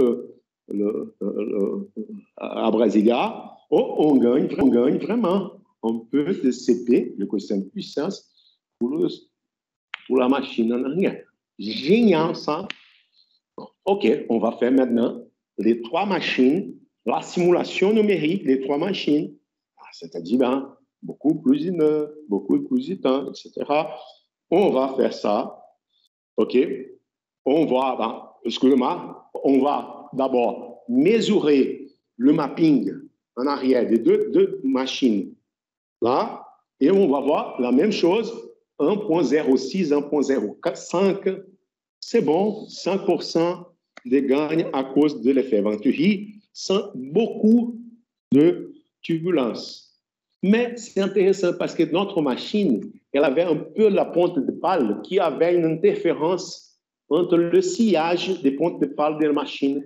à Brasilia. Oh, on gagne vraiment un peu de CP, le coefficient de puissance, pour la machine en arrière. Génial, ça. OK, on va faire maintenant les trois machines, la simulation numérique des trois machines, c'est-à-dire beaucoup plus d'une heure, beaucoup plus de temps, etc. On va faire ça. OK, on va d'abord mesurer le mapping en arrière des deux machines là, et on va voir la même chose, 1.06, 1.05. C'est bon, 5% de gains à cause de l'effet Venturi, sans beaucoup de turbulence. Mais c'est intéressant parce que notre machine, elle avait un peu la pointe de pale qui avait une interférence entre le sillage des pointes de pale de la machine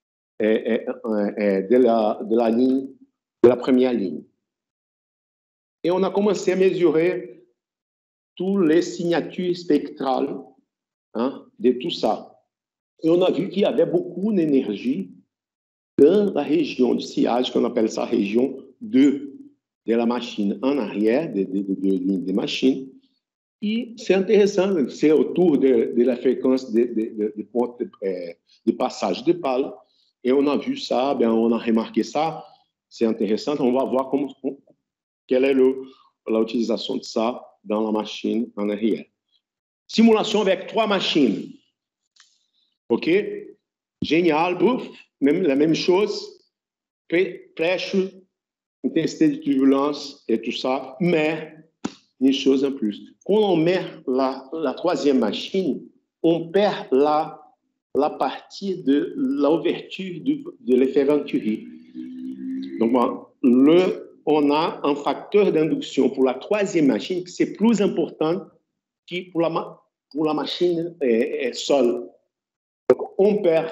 de la ligne, de la première ligne. Et on a commencé à mesurer toutes les signatures spectrales de tout ça. Et on a vu qu'il y avait beaucoup d'énergie dans la région du sillage, qu'on appelle ça région 2 de la machine en arrière, des lignes de machine. Et c'est intéressant, c'est autour de la fréquence des points de passage de pale. Et on a vu ça, on a remarqué ça. C'est intéressant. On va voir quelle est l'utilisation de ça dans la machine en arrière. Simulation avec trois machines. OK? Génial, bouf. La même chose. Prêche, intensité de turbulence et tout ça. Mais, une chose en plus. Quand on met la troisième machine, on perd la partie de l'ouverture de l'effet Venturi. Donc, on a un facteur d'induction pour la troisième machine qui c'est plus important que pour la machine seule. Donc, on perd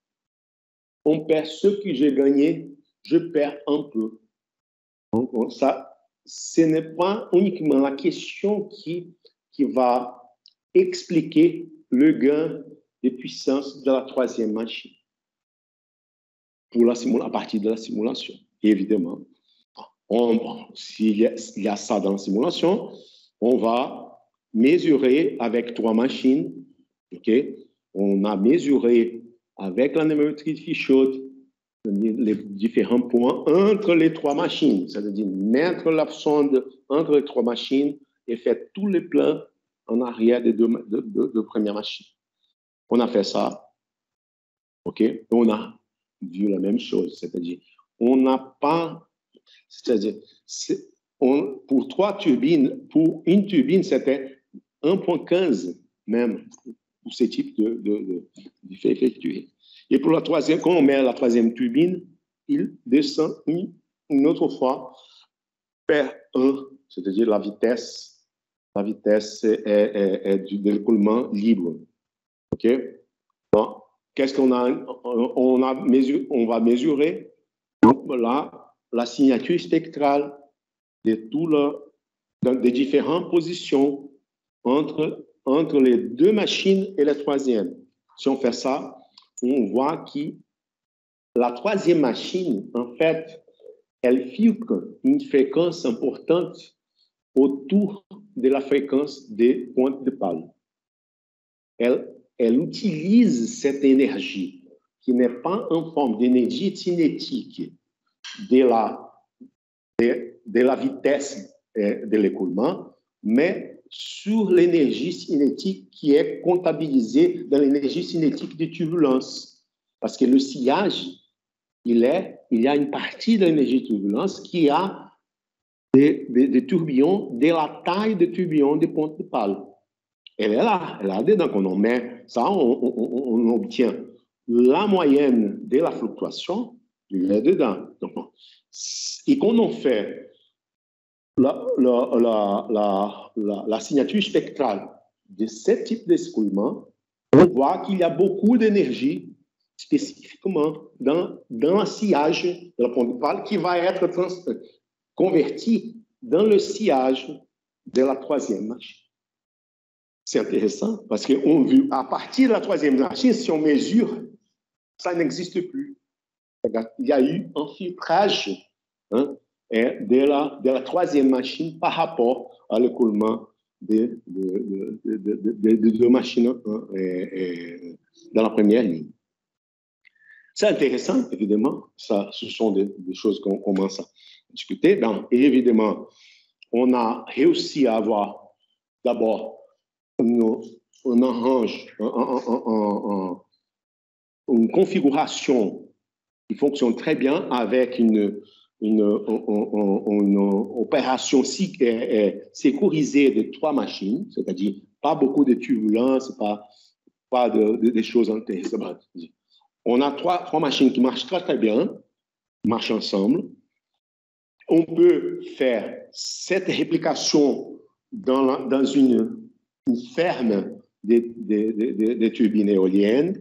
ce que j'ai gagné, je perds un peu. Donc, ça, ce n'est pas uniquement la question qui va expliquer le gain de puissance de la troisième machine à partir de la simulation. Évidemment, s'il y a ça dans la simulation, on va mesurer avec trois machines. Okay? On a mesuré avec l'anémométrie de Fichot les différents points entre les trois machines, c'est-à-dire mettre la sonde entre les trois machines et faire tous les plans en arrière des deux premières machines. On a fait ça, OK? On a vu la même chose, c'est-à-dire on n'a pas, c'est-à-dire pour trois turbines, pour une turbine, c'était 1.15 même pour ce type d'effet effectué. Et pour la troisième, quand on met la troisième turbine, il descend une autre fois vers 1, c'est-à-dire la vitesse de l'écoulement libre. OK? Bon, qu'est-ce qu'on a? On va mesurer donc, la signature spectrale des différentes positions entre les deux machines et la troisième. Si on fait ça, on voit que la troisième machine, en fait, elle filtre une fréquence importante autour de la fréquence des pointes de pale. Elle utilise cette énergie qui n'est pas en forme d'énergie cinétique de la vitesse de l'écoulement, mais sur l'énergie cinétique qui est comptabilisée dans l'énergie cinétique de turbulence. Parce que le sillage, il y a une partie de l'énergie de turbulence qui a des tourbillons, de la taille de tourbillons des pointes de pale. Elle est là dedans. Quand on met ça, on obtient la moyenne de la fluctuation, il est dedans. Donc, et quand on fait la signature spectrale de ce type d'écoulement, on voit qu'il y a beaucoup d'énergie spécifiquement dans un sillage de la ponte de pâle qui va être converti dans le sillage de la troisième machine. C'est intéressant parce qu'on vu à partir de la troisième machine, si on mesure, ça n'existe plus. Il y a eu un filtrage de la troisième machine par rapport à l'écoulement de deux machines dans la première ligne. C'est intéressant, évidemment. Ça, ce sont des choses qu'on commence à discuter. Donc, et évidemment, on a réussi à avoir d'abord un arrange, une configuration qui fonctionne très bien avec une opération sécurisée de trois machines, c'est-à-dire pas beaucoup de turbulences, pas de choses intéressantes. On a trois machines qui marchent très, très bien, marchent ensemble. On peut faire cette réplication dans une ferme de turbines éoliennes.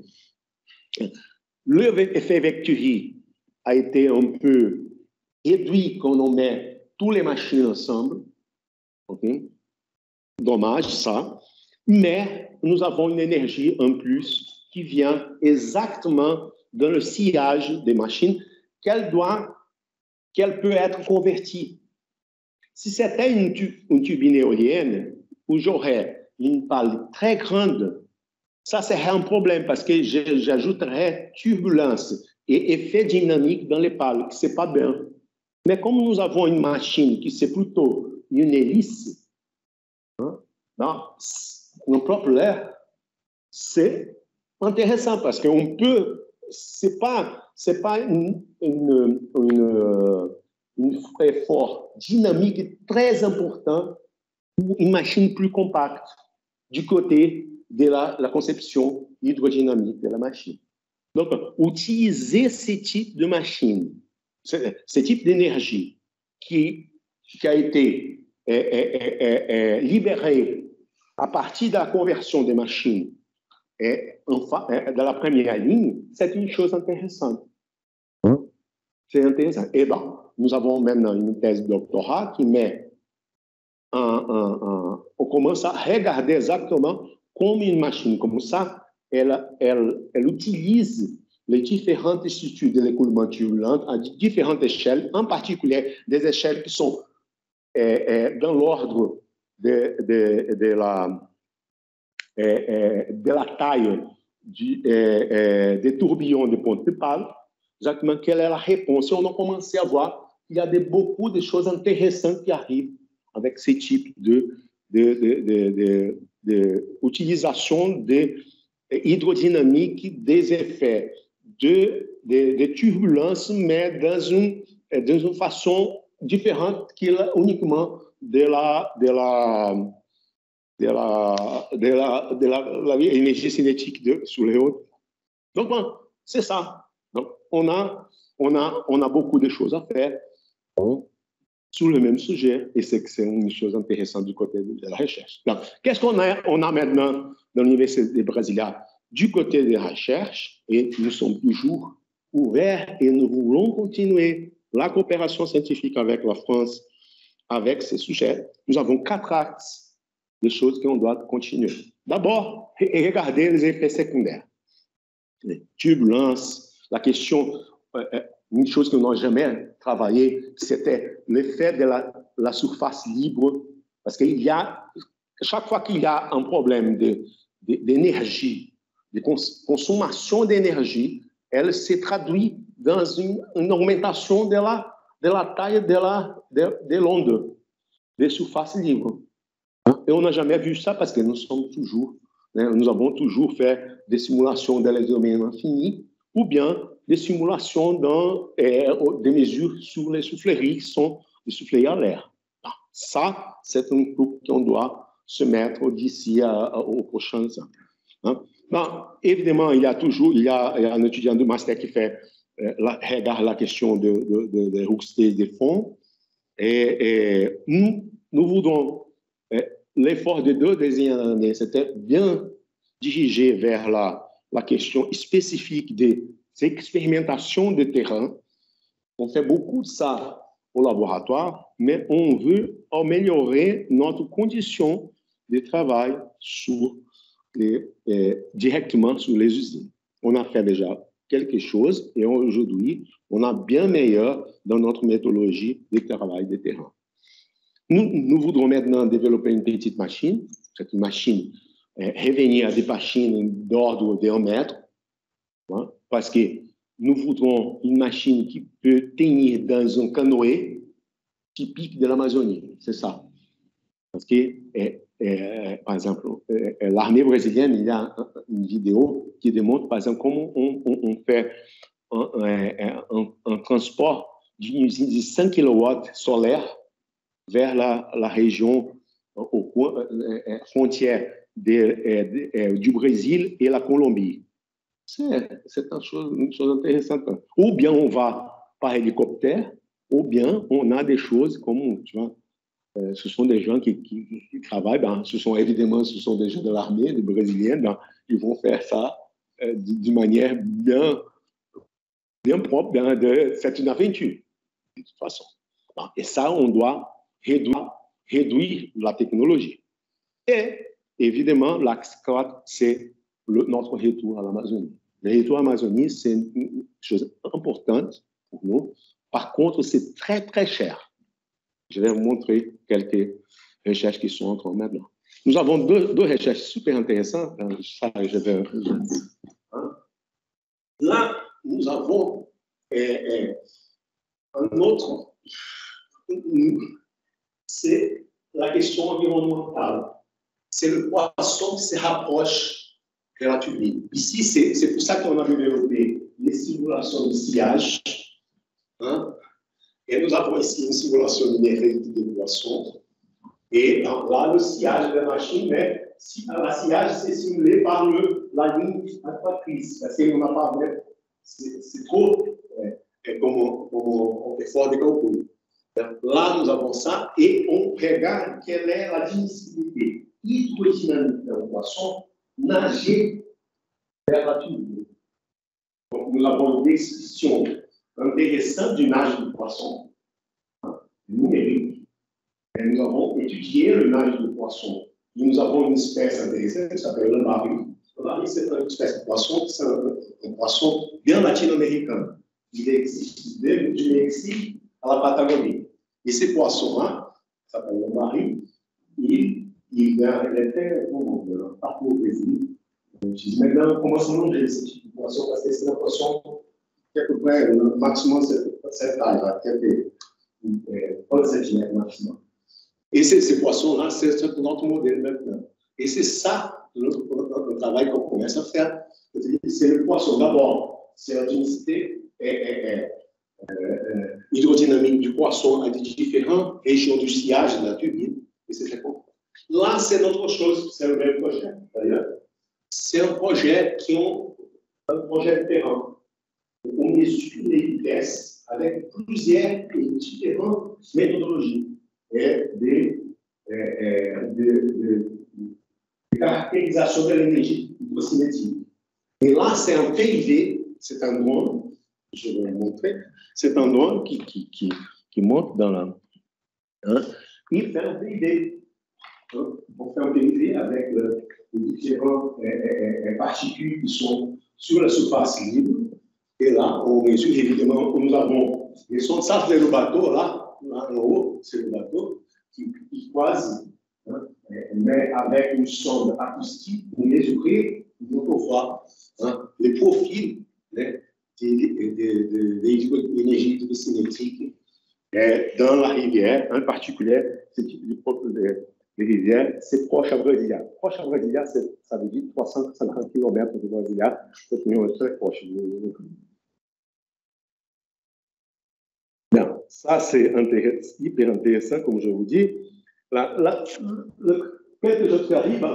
L'effet Vecturi a été un peu réduit quand on met toutes les machines ensemble. Okay? Dommage, ça. Mais nous avons une énergie en plus qui vient exactement dans le sillage des machines qu'elle peut être convertie. Si c'était une turbine éolienne où j'aurais une pale très grande, ça serait un problème parce que j'ajouterais turbulence et effet dynamique dans les pales, ce n'est pas bien. Mais comme nous avons une machine qui c'est plutôt une hélice, dans le propre air, c'est intéressant parce qu'on peut, c'est pas un effort dynamique très important ou une machine plus compacte du côté de la conception hydrodynamique de la machine. Donc, utiliser ce type de machine, ce type d'énergie qui a été libéré à partir de la conversion des machines de la première ligne, c'est une chose intéressante. C'est intéressant. Et donc, nous avons maintenant une thèse de doctorat qui met on commence à regarder exactement comme une machine comme ça, elle utilise les différentes structures de l'écoulement turbulent à différentes échelles, en particulier des échelles qui sont dans l'ordre de la taille des tourbillons de ponte de pâle. Exactement quelle est la réponse. Et on a commencé à voir qu'il y a beaucoup de choses intéressantes qui arrivent avec ce type d'utilisation de hydrodynamique des effets de turbulence, mais dans une façon différente uniquement de l'énergie cinétique sous les hautes. Donc, bon, c'est ça. Donc, on a beaucoup de choses à faire sur le même sujet, et c'est une chose intéressante du côté de la recherche. Qu'est-ce qu'on a maintenant dans l'Université de Brasilia du côté de la recherche, et nous sommes toujours ouverts et nous voulons continuer la coopération scientifique avec la France, avec ces sujets. Nous avons 4 axes de choses qu'on doit continuer. D'abord, regarder les effets secondaires. Les turbulences, la question, une chose que nous n'avons jamais travaillé, c'était l'effet de la surface libre, parce qu'il y a, chaque fois qu'il y a un problème d'énergie, de consommation d'énergie, elle se traduit dans une augmentation de la taille de l'onde, des surfaces libres. Et on n'a jamais vu ça parce que nous avons toujours fait des simulations dans les domaines infinis ou bien des simulations dans des mesures sur les souffleries qui sont des souffleries à l'air. Ça, c'est un truc qu'on doit se mettre d'ici aux prochains ans. Évidemment, il y a un étudiant de master qui regarde la question de robustesse des fonds. Et nous voudrons, l'effort des 2 dernières années, c'était bien dirigé vers la question spécifique des expérimentations de terrain. On fait beaucoup de ça au laboratoire, mais on veut améliorer notre condition de travail directement sur les usines. On a fait déjà quelque chose et aujourd'hui, on a bien meilleur dans notre méthodologie de travail de terrain. Nous voudrons maintenant développer une petite machine, cette machine revenir à des machines d'ordre de 1 mètre, hein, parce que nous voudrons une machine qui peut tenir dans un canoë typique de l'Amazonie, c'est ça. Parce que, par exemple, l'armée brésilienne, il y a une vidéo qui démontre, par exemple, comment on fait un transport d'une usine de 100 kW solaire vers la région frontière du Brésil et la Colombie. C'est une chose intéressante. Ou bien on va par hélicoptère, ou bien on a des choses comme, tu vois, ce sont des gens qui travaillent, ben, ce sont des gens de l'armée, des Brésiliens, ben, ils vont faire ça d'une manière bien propre. C'est une aventure, de toute façon. Et ça, on doit réduire la technologie. Et évidemment, l'axe 4, c'est notre retour à l'Amazonie. Le retour à l'Amazonie, c'est une chose importante pour nous. Par contre, c'est très, très cher. Je vais vous montrer quelques recherches qui sont en cours maintenant. Nous avons deux recherches super intéressantes. Là, nous avons un autre. C'est la question environnementale. C'est le poisson qui se rapproche de la turbine. Ici, c'est pour ça qu'on a développé les simulations de sillage. Hein? Et nous avons ici une simulation numérique de poissons. Et là, le sillage de la machine, mais la sillage, c'est simulé par la ligne actuatrice. Parce qu'on n'a pas même. C'est trop. Comme on fait fort des calculs. Là, nous avons ça et on regarde quelle est la disponibilité hydrodynamique d'un poisson nager vers la turbine. Donc, nous avons une description intéressante du nage du poisson numérique. Et nous avons étudié le nage du poisson. Et nous avons une espèce intéressante qui s'appelle le mari. Le mari, c'est une espèce de poisson, c'est un poisson bien latino-américain. Il existe du Mexique à la Patagonie. Et ces poissons-là, ça s'appelle le mari, il était partout au Brésil. Je dis maintenant, comment se manger ce type de poisson? Parce que c'est un poisson qui est à peu près le maximum cette taille, qui est 30 cm maximum. Et ces poissons-là, c'est notre modèle maintenant. Et c'est ça le travail qu'on commence à faire. C'est le poisson. D'abord, c'est la densité hydrodynamique du poisson à différentes régions du sillage de la turbine. Et c'est très important. Là, c'est notre chose, c'est le même projet, d'ailleurs. C'est un projet un projet de terrain. On mesure les vitesses avec plusieurs et différentes méthodologies et des caractérisations de l'énergie hydrocinétique. Et là, c'est un PIV, c'est un drone, je vais vous montrer, c'est un drone qui monte dans la... Hein, il fait un PIV. On fait un PIV avec les différentes particules qui sont sur la surface libre. Et là, on mesure évidemment, nous avons des sondes. Ça, c'est le bateau, là en haut, c'est le bateau qui croise, hein, mais avec une sonde acoustique pour mesurer autrefois les profils de l'énergie hydrocinétique dans la rivière, en particulier ce type de rivière, c'est proche à Brasilia. Proche à Brasilia, ça veut dire 350 km de Brasilia, c'est très proche. Bien, ça c'est hyper intéressant, comme je vous dis. Quelques autres arrivent,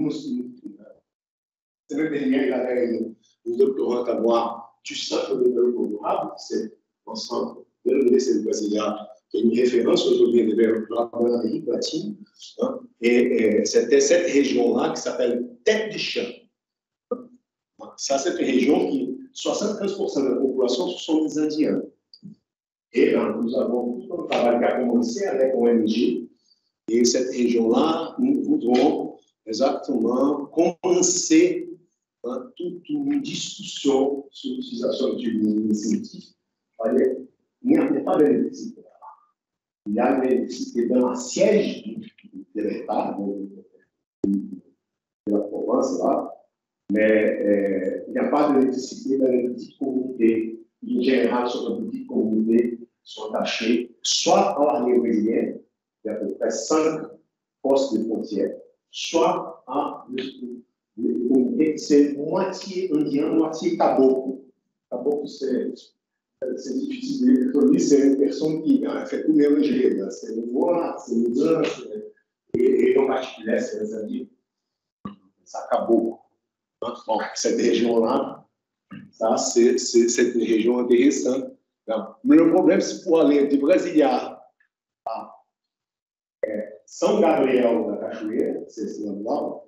c'est le dernier, il avait une doctorante à voir du centre de développement durable, c'est l'ensemble de l'Université de Brasilia qui est une référence aujourd'hui dans l'Amérique latine. Hein, et c'était cette région-là qui s'appelle Tête du Chien. Ça, c'est une région qui, 75% de la population, ce sont des Indiens. Et nous avons tout un travail qui a commencé avec ONG. Et cette région-là, nous voudrons exactement commencer toute une discussion sur l'utilisation du initiative. Il n'y a pas d'électricité là. Il y a de l'électricité dans le siège de l'État, de la province là, mais il n'y a pas d'électricité dans les petites communautés. En général, sur les petites communautés sont attachées soit à l'armée brésilienne, il y a à peu près 5 postes de frontières, soit à des communautés, c'est moitié indien, moitié caboclo. Caboclo, c'est difficile. C'est une personne qui a fait tout mélanger. C'est le noir, c'est le blanc, et en particulier, c'est les Indiens. Ça caboclo. Bon, cette région-là, ça, c'est une région intéressante. Mais le problème, c'est pour aller du Brasilia à São Gabriel da Cachoeira, c'est ce endroit,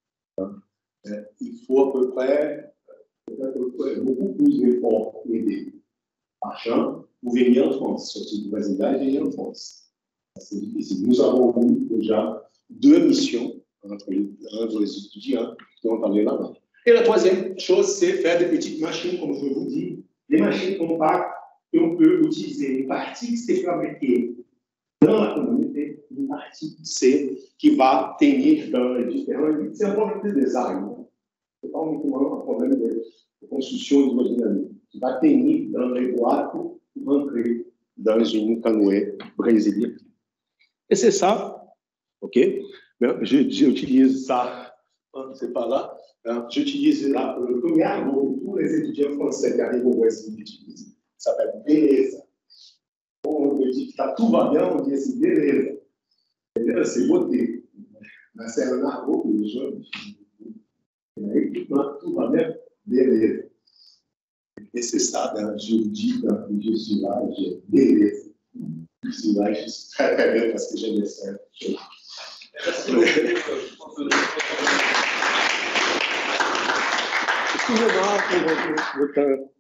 il faut à peu près beaucoup plus d'efforts et des marchands pour venir en France, sortir du Brasilia et venir en France. C'est difficile. Nous avons eu déjà 2 missions entre les étudiants qui ont parlé là-bas. Et la troisième chose, c'est faire des petites machines, comme je vous dis, des machines compactes qu'on peut utiliser. Une partie qui s'est fabriquée dans la communauté, une partie qui va tenir dans les différents. C'est un problème de design. Ce n'est pas uniquement un problème de construction d'hydrodynamique. Qui va tenir dans les boîtes pour rentrer dans une canoë brésilienne. Et c'est ça, OK? J'utilise ça, c'est pas là. J'utilise le premier mot que tous les étudiants français qui arrivent au Brésil utilisent. Ça s'appelle beleza. On dit que tout va bien, on dit c'est beleza. Beleza, c'est beauté. Mais c'est un argot que les gens utilisent. Tout va bien, beleza. Et c'est ça, je dis que je suis là, j'ai beleza. Je suis là, je suis très très bien parce que j'ai des sœurs. Excusez-moi pour votre